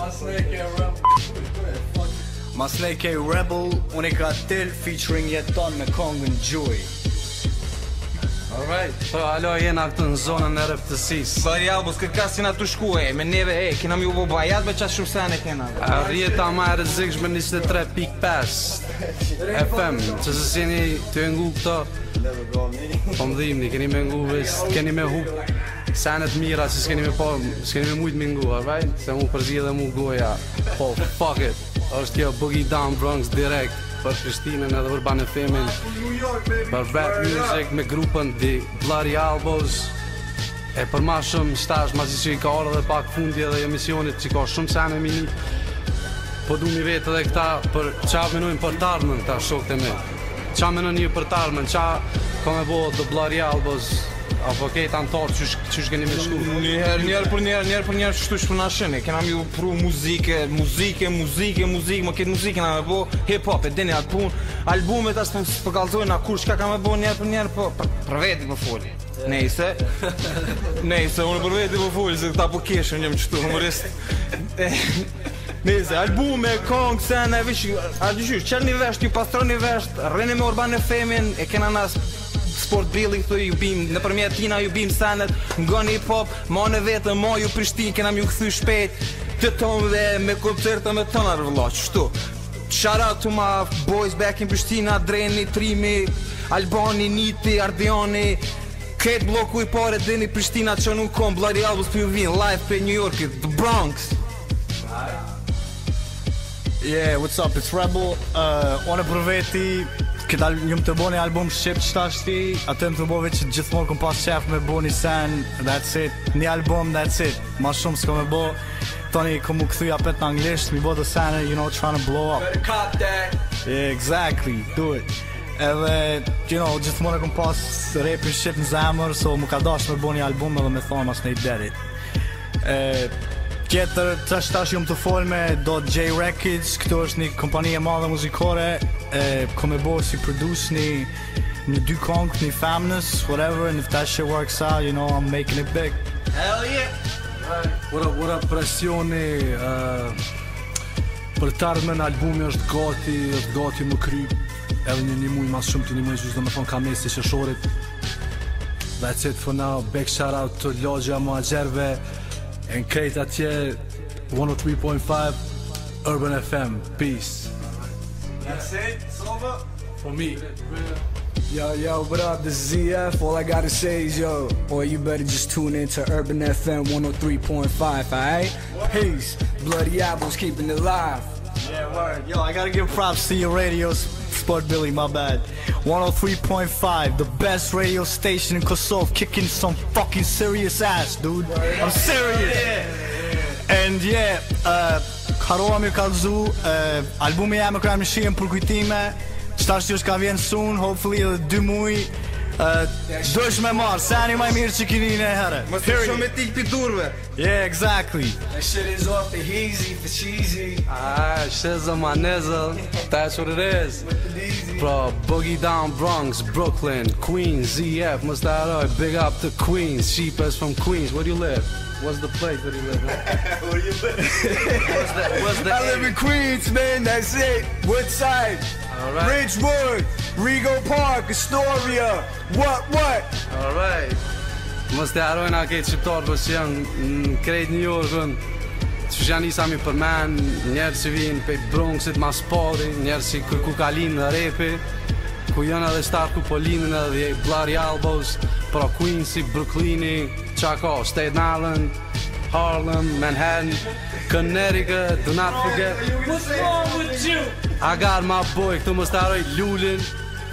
Mas nejke Rebel, Unikatil, featuring Jeton me kongën Gjuj. Alright, po alo jena këtë në zonën e rëptësis. Bari Albos, këtë ka si na të shku e, me neve e, kena mi u bo bajat, be qatë shumë sene kena. Rjeta ma e rëzikshme njëzet e tre pikë pesë F M, që se s'jeni të ngu këto, po më dhimni, keni me ngu ves, keni me hup senet mira, se s'keni me po, s'keni me mujt me ngu, alright? Se mu përzi edhe mu goja, po fuck it, është kjo Boogie Down Bronx direkt, për Krishtinën edhe për Ban F M-in, për rap music me grupën The Bloody Albos, e për ma shumë shtash, ma që që i ka orë dhe pak fundi edhe emisionit që ka shumë sene mini, po du mi vetë edhe këta për qa menojnë për tarmën këta shokët e me. Qa menojnë një për tarmën, qa ka me bo The Bloody Albos, apo kejtë antarë qysh, qysh keni me shku? Njerë, njerë për njerë, njerë për njerë qështu shpër na shëni, kena mi u pru muzike, muzike, muzike, muzike, më këtë muzike na me bo hip-hop, e dini atë pun, albumet as për përkalzojnë na kur, shka ka me bo njerë për njerë, po për, për veti për foli. Nejse, nejse, unë për veti për foli, se këta po keshën njëm qëtu, humorist. Nejse, albume, kong, sene, vish, a gjysh, qërë një vesht, ju pastron një vesht, rreni me Urban F M-in, e kena nas sport billing këtu ju bim, në përmjet tina ju bim senet, ngoni hip-hop, ma në vetë, ma ju Prishtin, kena mi u këthy shpejt, të tonë dhe me koncerta me tonë arvëlla, qështu. Shout out to my boys back in Prishtina, Dreni, Trimi, Albani, Niti, Ardiani, këtë bloku i pare, Deni, Prishtina, që nuk kom, Bloody Albos për ju vinë, live për New Yorkit, The Bronx. Yeah, what's up, it's Rebel, uh, one për veti, këtë njëm të bo një album shqip që ta shti, atëm të bo veç që gjithmonë këm pas qef me bo një sen, that's it, një album, that's it, ma shumë s'ko me bo, toni këm u këthuj apet në anglisht, mi bo të sene, you know, trying to blow up. Better cop that. Yeah, exactly, do it. Edhe, you know, gjithmonë këm pas rapin shit në zemër, so mu ka dash me bo një album edhe me thonë mas në i dedit. Tjetër, tash tash jom të fol me Dot J Records, këtu është një kompani e madhe muzikore, e kom e bo si produce një një dy kongë, një famness, whatever, and if that shit works out, you know, I'm making it big. Hell yeah! What up, what up, presioni, uh, për të ardhmen albumi është gati, është gati më kry, edhe një një muj mas shumë të një muj gjysh dhe me thonë ka mesi qëshorit. That's it for now, big shout out to Logja Muajerve, and krejt atje one oh three point five Urban F M, peace. That's it, it's over. For me. Yo, yo, what up, this is Z F, all I gotta say is yo, or you better just tune in to Urban F M one oh three point five, alright? Peace, Bloody Apples keeping it live. Yeah, word. Yo, I gotta give props to your radios, Sport Billy, my bad. one oh three point five, the best radio station in Kosovo, kicking some fucking serious ass, dude. I'm serious. And yeah, uh, harova mi kalzu, uh, albumi jam e kërë më shien për kujtime, qëtash që është ka vjen soon, hopefully edhe dy muj, uh, dësh me marë, sani maj mirë që kini në herë. Mos të shumë me tik piturve. Yeah, exactly. That shit is off the heezy for cheesy. Ah, shizzle my nizzle, that's what it is. Bro, Boogie Down Bronx, Brooklyn, Queens, Z F, must that all big up to Queens, Sheepers from Queens. Where do you live? What's the place where do you live? Where do you live? What's the, what's the I live in Queens, man, that's it. Woodside, Alright. Ridgewood, Rego Park, Astoria, what, what? Alright. Mos të harojnë a këtë shqiptarë që janë në krejt New Yorkën, që janë isa mi përmen, njerë që vinë pej Bronxit mas pari, njerë që ku ka linë në repi, ku janë edhe shtarë ku po linën edhe Bloody Albos, pra Queensi, Brooklyni, Chaco, Staten Island, Harlem, Manhattan, Connecticut, do not forget. What's wrong with you? I got my boy, këtu mos të haroj Lullin,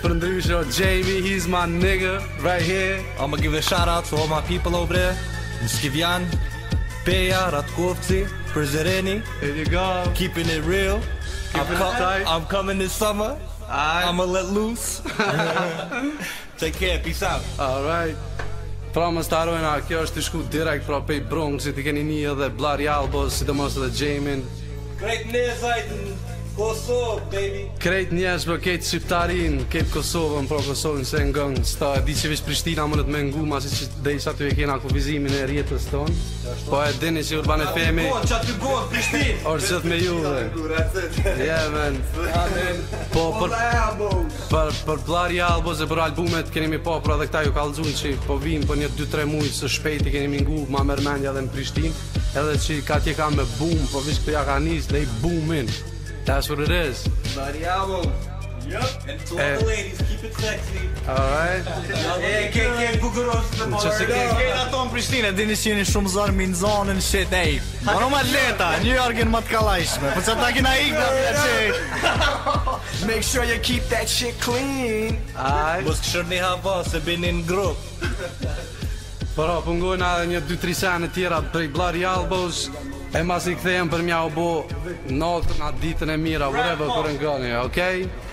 Për ndryshe, Jamie, he's my nigga, right here. I'ma give a shout out to all my people over there. Skivjan, Peja, Ratkovci, Przereni. There you go. Keeping it real. I'm, Keeping com it tight. I'm coming this summer. I'ma let loose. Take care, peace out. Alright. Pra më starojna, kjo është të shku direkt pra pej Bronxit, i keni një edhe Bloody Albos, sidomos edhe Jamin. Great njerëzajt në Kosovë, baby. Krejt njerëz për këtë Shqiptarin, këtë Kosovën, pra Kosovën se ngën, sta e di që veç Prishtina mënët me ngu, ma si që dhe isha të e kena kufizimin e rjetës tonë. Po e dini që Urban F M-i Që aty gonë, Prishtin. orë qëtë me juve. Yeah, man. Po për, për, për Bloody Albos e për albumet keni mi po, pra dhe këta ju kalëzun që po vim për një dy tre mujtë së shpejti keni mi ngu ma mërmendja dhe në Prishtin, edhe që ka tje ka me boom, po vish këtë ja ka nis, they boomin. That's what it is. Bloody album. Yup. And to all Eh. the ladies, keep it sexy. Alright. Eh, ke ke bukurosh të Që se ke Kejt ato në Prishtinë, dini që jeni shumë zarë minë zonën, shit, ej. Ano ma leta, New Yorkin ma të kalajshme, për që ta kina ikna të që. Make sure you keep that shit clean. Aj. Mos këshërni hava se bini në grup. Por pungojnë edhe një dy tri sene tjera prej Bloody Albos. E mas i kthejem për mja u bo natën atë ditën e mira, whatever kërë ngani, okej?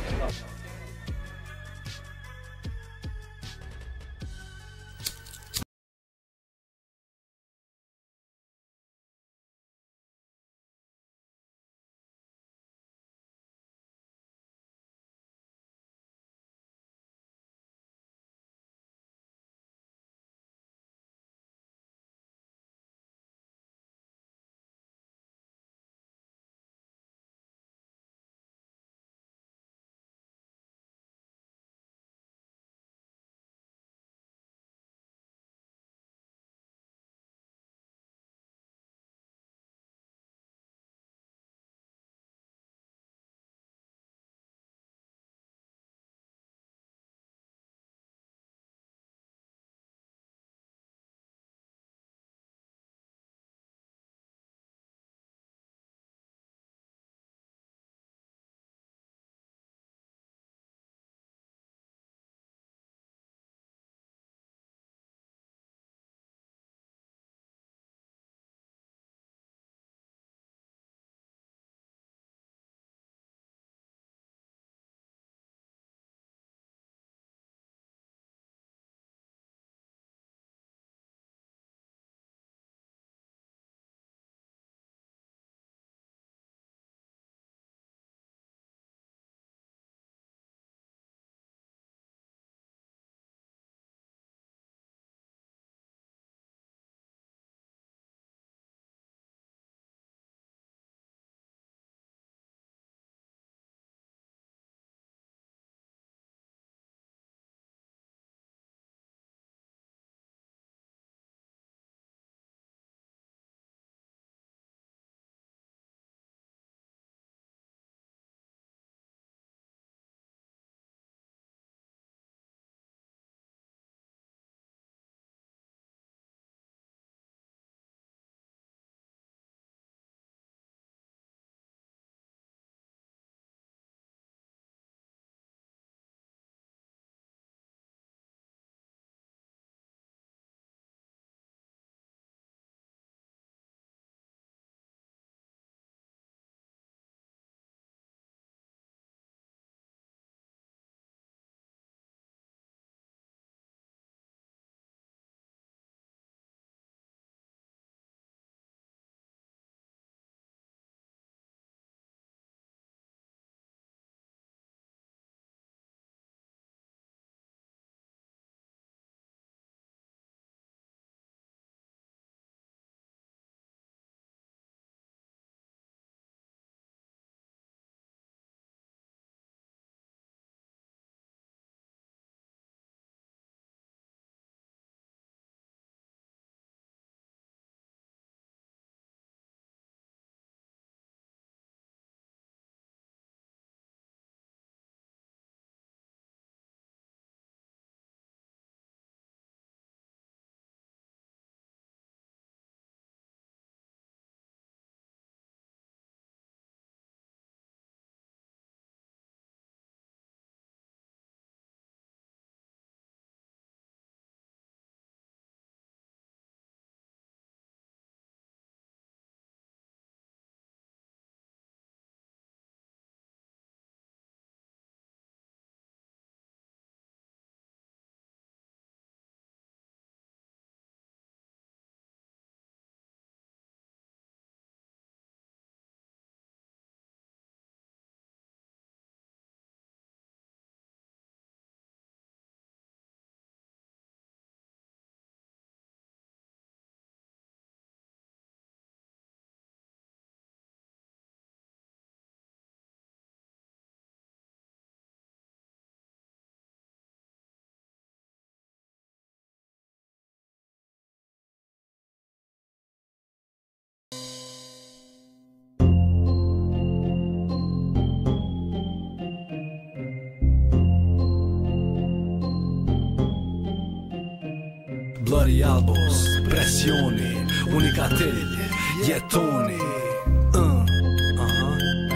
Bloody albos, pressioni, unikatil, jetoni. uh, uh-huh.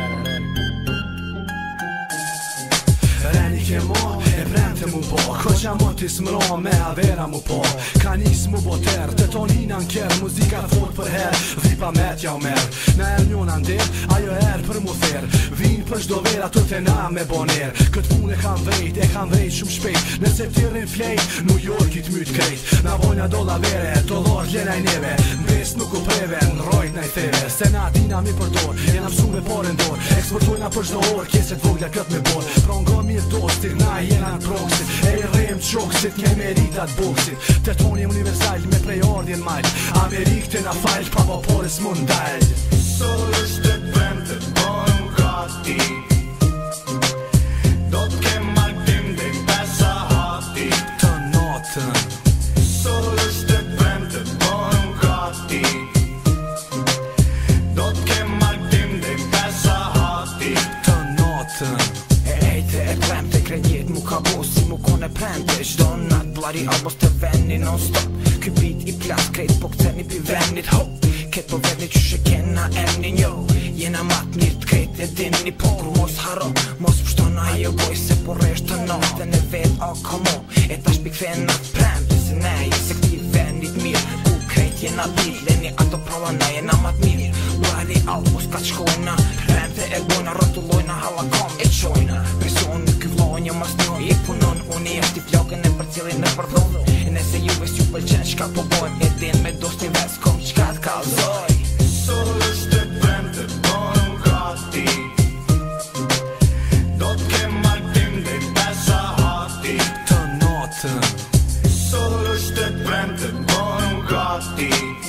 Reni kemo, e bremte mu po Koqa mo t'ismro me avera mu po Kanis mu boter, të tonina n'ker Muzika fort për her, dhipa met ja u mer Na er njona ndir, ajo er për mu ther Vin për shdo vera të të na me boner Këtë pun e kam vrejt, e kam vrejt shumë shpejt Nëse t'irrin flejt, New York i t'myt krejt Na vojna dolla vere, dollar lena i neve Mbes nuk u preve, n'rojt na i theve Se na dina mi përdor, jena psu me pare ndor Eksportojna për shdo or, kjeset vogla kët me bor Prongo mirë dostit, na jena n'proksit E i rem t'shoksit, keme ritat boksit Të toni universal me prej ordjen majt Amerik të na fajl, pa vapores mund dal Solo është të premte, bojmë gati Do t'kem martim dhe pesa hati Të notën Solo është të premte, bojmë gati Do t'kem martim dhe pesa hati Të notën E ejte e premte, krenjet mu ka bo si mu kone premte Shdo nat blari albos të venni non stop Ky beat i plas krejt po këteni pi venit ho Ket po vetni që shë kena emnin jo Jena mat mirë t'krejt e dimni po Kur mos haro, mos pështon ajo goj Se po resht të natë në vet a kamo E tash pi kthena premte se ne Se këti venit mirë Ku krejt jena dit, leni ato prova na jena mat mirë Blari albos ka t'shkojna Premte e bojna, rotullojna halakom e qojna Presion në ky vlonja mas njoj E punon, unë i eshti flokën e për cilin me përdhon E nëse juve s'ju pëlqen qka po bojmë E din me dost një ves kom qka t'kalzoj Solo është të premte, bojmë gati Do t'kem martim dhe pesa hati Të notën Solo është të premte, bojmë gati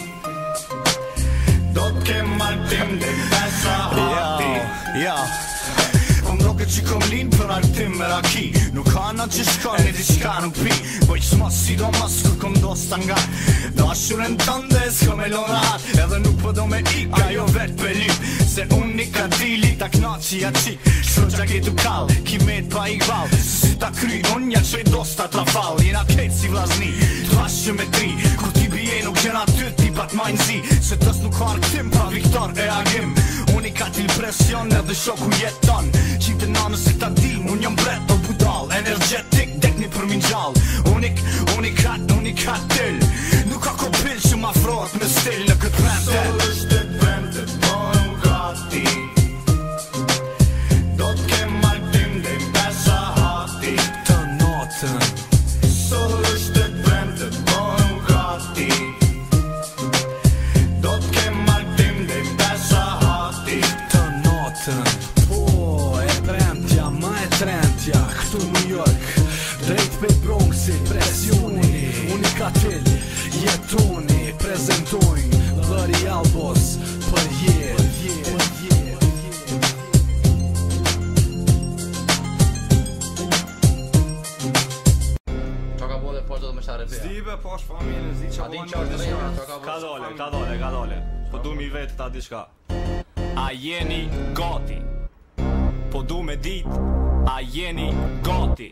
Do t'kem martim dhe pesa hati Ja, po mroket që kom lin për artim me raki Nuk hana që shkon e diçka nuk pi Boj që mos si do mos kur kom dosta nga Dashuren tënde s'ko me lon rahat Edhe nuk po do me ik ajo vet për lyp Se unë një ka dili ta knaqi ja qik Shro gjaketu kall, kimet pa i gval Se si ta kry, unë ja qoj dosta trafal Jena kejt si vlazni, t'vashë me tri Kur ti bje nuk gjena ty ti pat majnë zi Se tës nuk ka arktim pra Viktor e agim Unë i ka t'il presion edhe shoku jeton Qim të nanë se ta di, unë jom bret o budal Energetik, dekni për min gjall Unik, unikat, unikat til Nuk ka kopil që ma frot me stil në këtë premte Solo është të premte, bojmë gati Do t'kem martim dhe pesa hati Të notën Solo është të premte, bojmë gati Do t'kem martim dhe pesa hati Të notën Po, e premtja, ma e trentja Këtu New York Drejt pe Bronxit, presioni Unikatil, jetoni Prezentojnë Bloody albos Për jet Qa ka bo dhe poshtë dhe me share beja? Zdibe, posh familje, zi që din qa është rejna, qa ka bo Ka dole, ka dole, ka dole Po du mi vetë ta diçka A jeni gati Po du me dit A jeni gati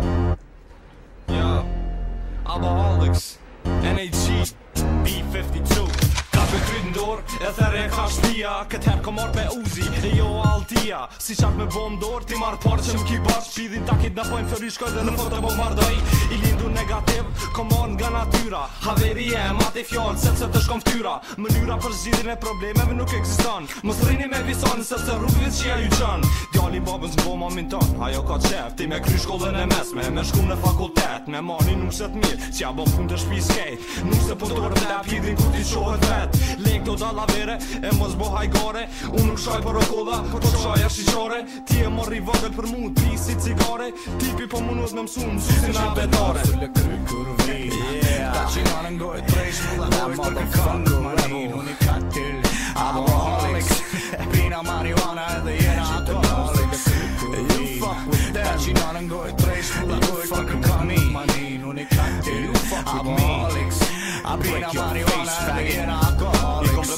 Ja Alcoholics N A G B fifty-two Ka për kryt ndor E thërë e ka shpia Këtë her ka marrë me Uzi E jo altia Si qak me bom dor Ti marrë parë që m'ki bashk Shpidhin takit në pojnë fëri shkoj dhe në foto bo mardoj I lindu negativ Ka marrë nga natyra Haveri e mati fjallë Se të shkom ftyra Mënyra për zgjidhjen e problemeve nuk eksiston Mos rrini me visan Se se rrugëve që ja ju qën Djali babën s'bo mamin ton Ajo ka qef Ti me kry shkollën e mesme Me shkum në fakultet Me mani nuk se t'mirë Që ja bo pun të shpi skejt Nuk se puntorë dhe pidhin ku ti shohet vet Lek do dalla vere E mos bo hajgare Unë nuk shaj për okolla Po të shaj e shishare Ti e morri vogël për mu Pi si cigare Tipi po munut me msu Mësusin a betare Sulle kry kur vi Ta që në ngoj tresh Mulla dojsh për këkëndu Manin unikatil Alcoholics Pina marijuana edhe jena alcoholics You fuck with them Ta që në ngoj tresh Mulla dojsh për këkëndu Manin unikatil Alcoholics Pina marijuana edhe jena alcoholics I kom rëndu në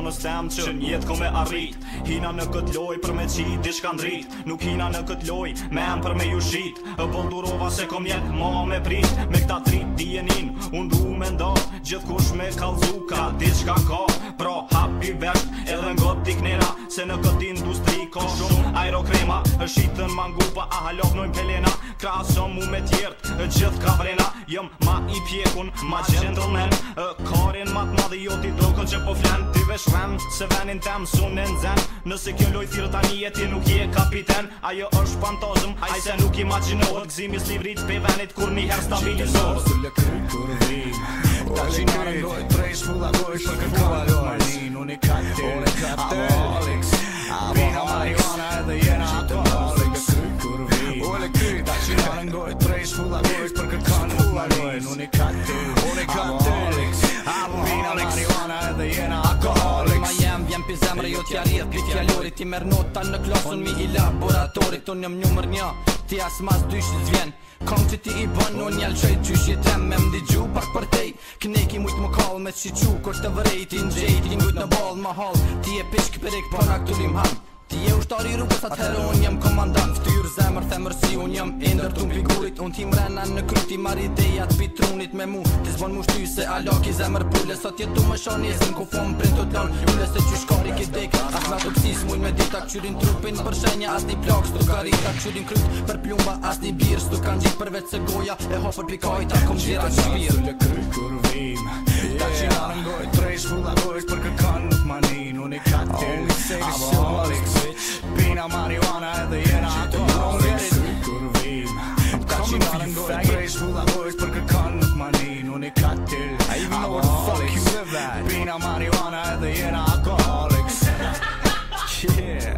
zonës tem që njetë ko me arrit. Hina në këtë loj për me qit, diçka ndrit. Nuk hina në këtë loj, me em për me ju shit. E bëldurova se kom jet, ma me prit. Me këta trit dijenin, unë du me ndo. Gjithë kush me kalzu ka, diçka ka. Pra hapi vesht, edhe ngot t'i knera. Se në këtë industri ka shumë aerokrema. E shitën mangupa, a halok nojnë pelena. Krasëm mu me tjertë, e gjithë ka vrena. Jëm ma i pjekun, ma gentleman. E karin ma t'madhi jo t'i drokën që po flen. Ty vesh rem, se venin tem sunin zen. Nëse kjo loj thirë tani e ti nuk je kapiten. Ajo është fantazm, aj se nuk imaginohet. Gzimis livrit pe venit kur njëher stabilizohet. Sulle kry kur vrim Ta që nga rëndoj trejsh fulla dojsh për kërkan Marlin, unë i katil Alkoholics Pina marijuana edhe jena alkoholics Kur vrim Ta që nga rëndoj trejsh fulla dojsh për kërkan Marlin, unë i katil Alkoholics Pina marijuana edhe jena alkoholics Ma jem vjen pi zemre jo t'ja rrjedh pi fjallorit. Ti mer nota në klasën mi i laboratorit. Unë jëm numër një, ti as mas dyshit zvjen. Kom që ti i bën, unë jall qëjt qyshit tem me mdigju pak për tej. Kneki mujt më kall me qyqu, kër të vërejt i nxejt. I ngujt në ball më hall, ti e pishk përik për në këtullim ham. Ti e ushtari rrugës atëherë unë jem komandant. Ftyrë zemër themër si unë jem indër t'un figurit. Unë ti mrena në kryti mar idejat pitrunit me mu. Ti zbon mu shty se alak i zemër pulle. Sot jetu më shani e zim ku fom print të t'lan Julle se që shkari ki dek. As nga të pësis mujn me dita këqyrin trupin për shenja. As një plak s'tu karita këqyrin kryt për plumba. As një birë s'tu kan gjit përveç se goja. E hopër pikajta kom gjira që shpirë. Sulle kry kur vim Ta që nga rëndoj trejsh fulla dojsh për kërkan nuk manin Unë i katil Alkoholics Pina marijuana edhe jena alkoholics Kur vim Ta që nga rëndoj trejsh fulla dojsh për kërkan nuk manin Unë i katil Alkoholics Pina marijuana edhe jena alkoholics Yeah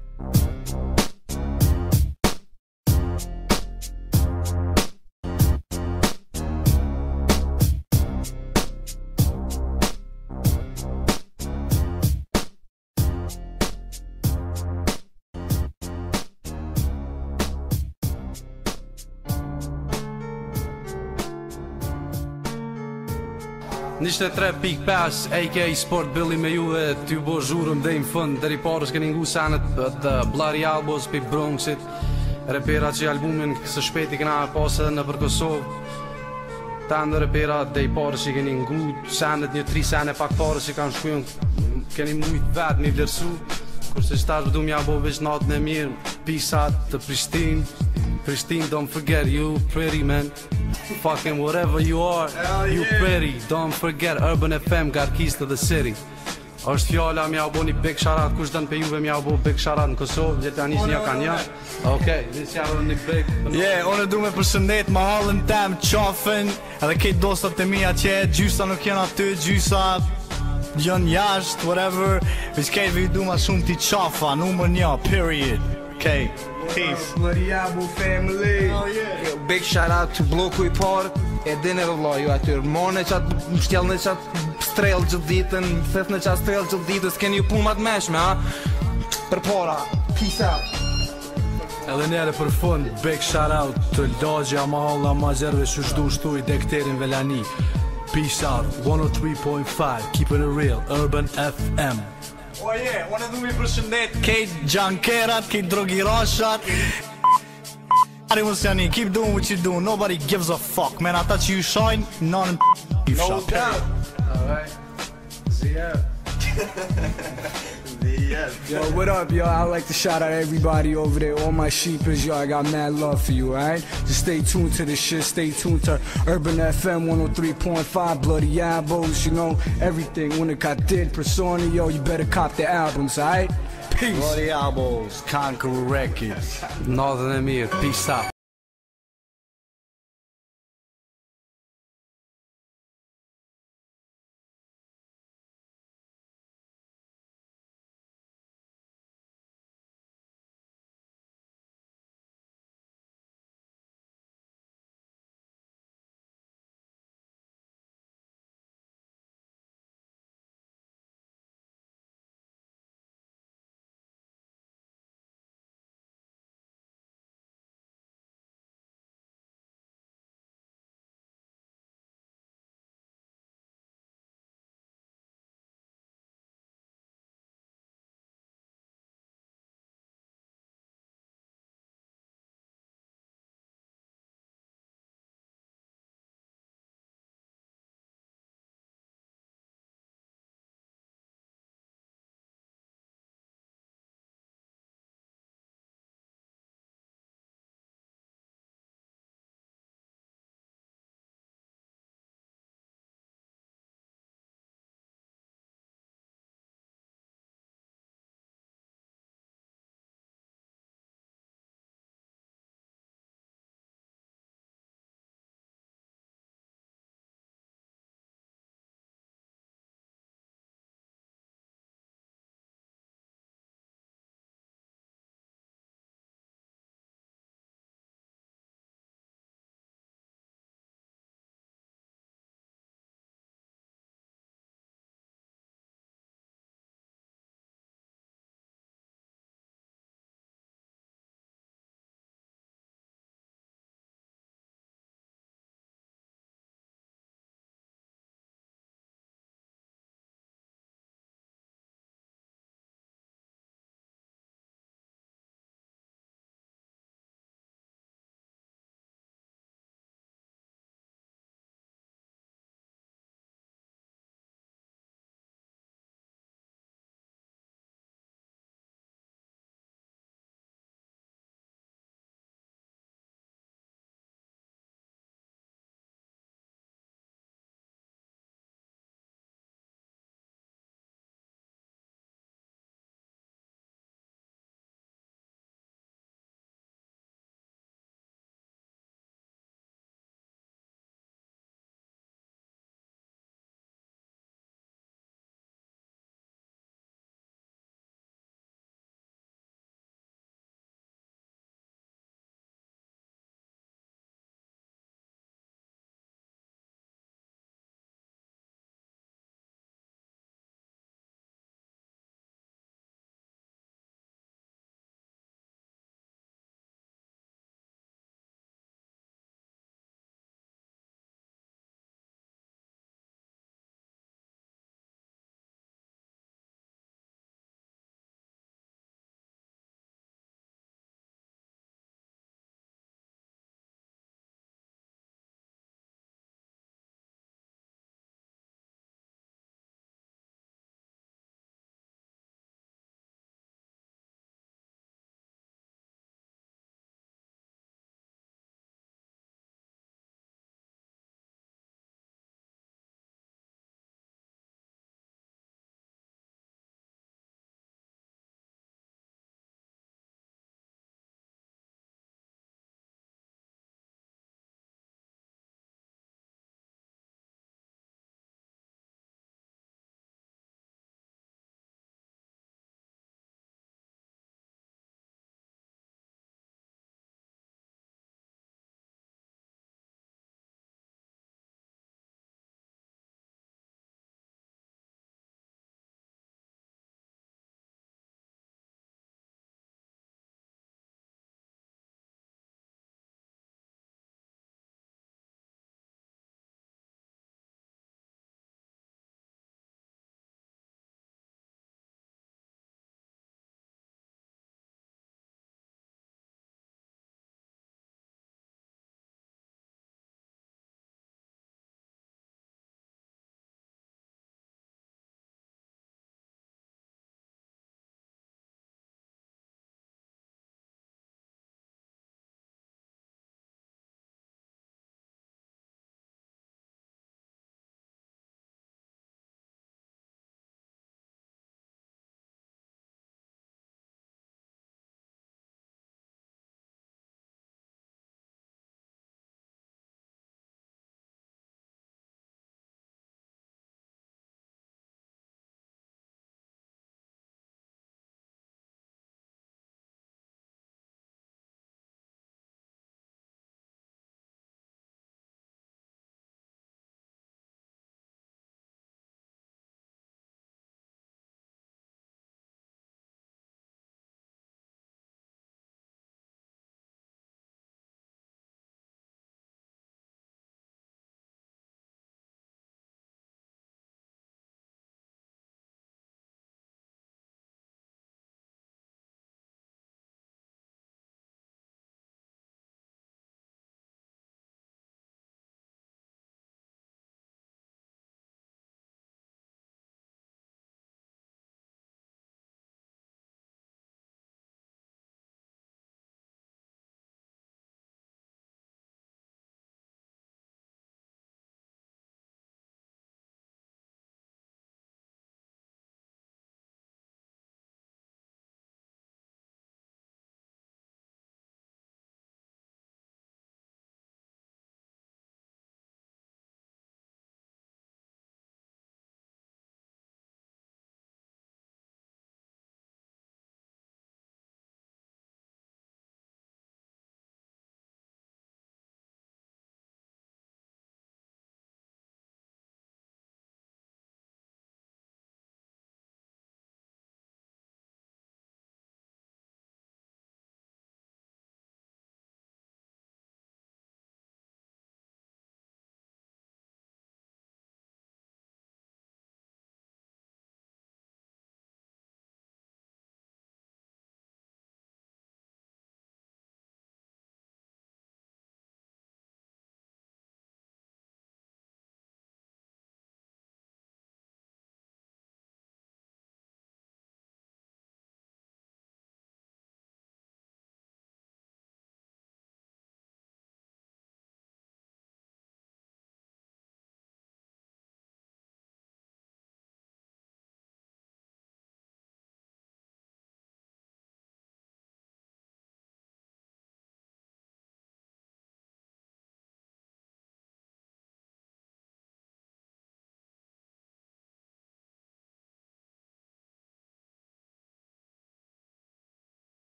njëzet e tre pikë pesë A K A Sport Billy me juve t'ju bo zhurëm dhe i më fund. Deri parës keni ngu sanet të Bloody Albos për Bronxit. Repera që albumin së shpeti këna pasë edhe në për Kosovë. Ta ndë repera dhe i parës që keni ngu sanet një tri sanet pak parës që kanë shkujën. Keni mujt vetë mi vlerësu. Kurse që tash vëdu mja bo veç natën e mirë. Pisat të Prishtin. Prishtin, don't forget you pretty man. Fucking whatever you are, you pretty. Don't forget Urban F M got keys to the city. Është fjalla mja u bo një big sharat. Kush dënë pe juve mja u bo big sharat në Kosovë. Gjithë janis një ka një. Okej, nisë jarë një big. Yeah, unë du me përshëndet ma halën tem, qafën. Edhe kejt dostat e mi atje. Gjysa nuk janë aty, gjysa janë jasht, whatever. Vis kejtve i du ma shumë ti qafa. Numër një, period. Okay, peace. Bloody Albo family. Oh yeah. Yo, big shout out to bloku i parë. E dine dhe vla ju atyr. Morën e qatë, mshtjell në qatë strel gjithë ditën. Theth në qatë strel gjithë ditën. S'ken ju punë matë meshme, ha? Për para. Peace out. Edhe nere për fund, big shout out të Lagja, Mahalla, Mazerve, Shushdu, Shtuj, Dekterin, Velani. Peace out, one oh three point five, keeping it real, Urban F M. Oh yeah, unë du mi përshëndet kejt gjankerat, kejt drogirashat. Ari Musjani, keep doing what you do, nobody gives a fuck. Man, ata që ju shajnë, none you No shop. doubt. Alright. Z F. Yo, what up, yo? I'd like to shout out everybody over there, all my sheepers, yo. I got mad love for you, alright? Just stay tuned to this shit, stay tuned to Urban F M one oh three point five, Bloody Albos, you know, everything. When it got did, Persona, yo, you better cop the albums, alright? Peace. Bloody Albos, Conqueror Records. Natën e mirë, peace out.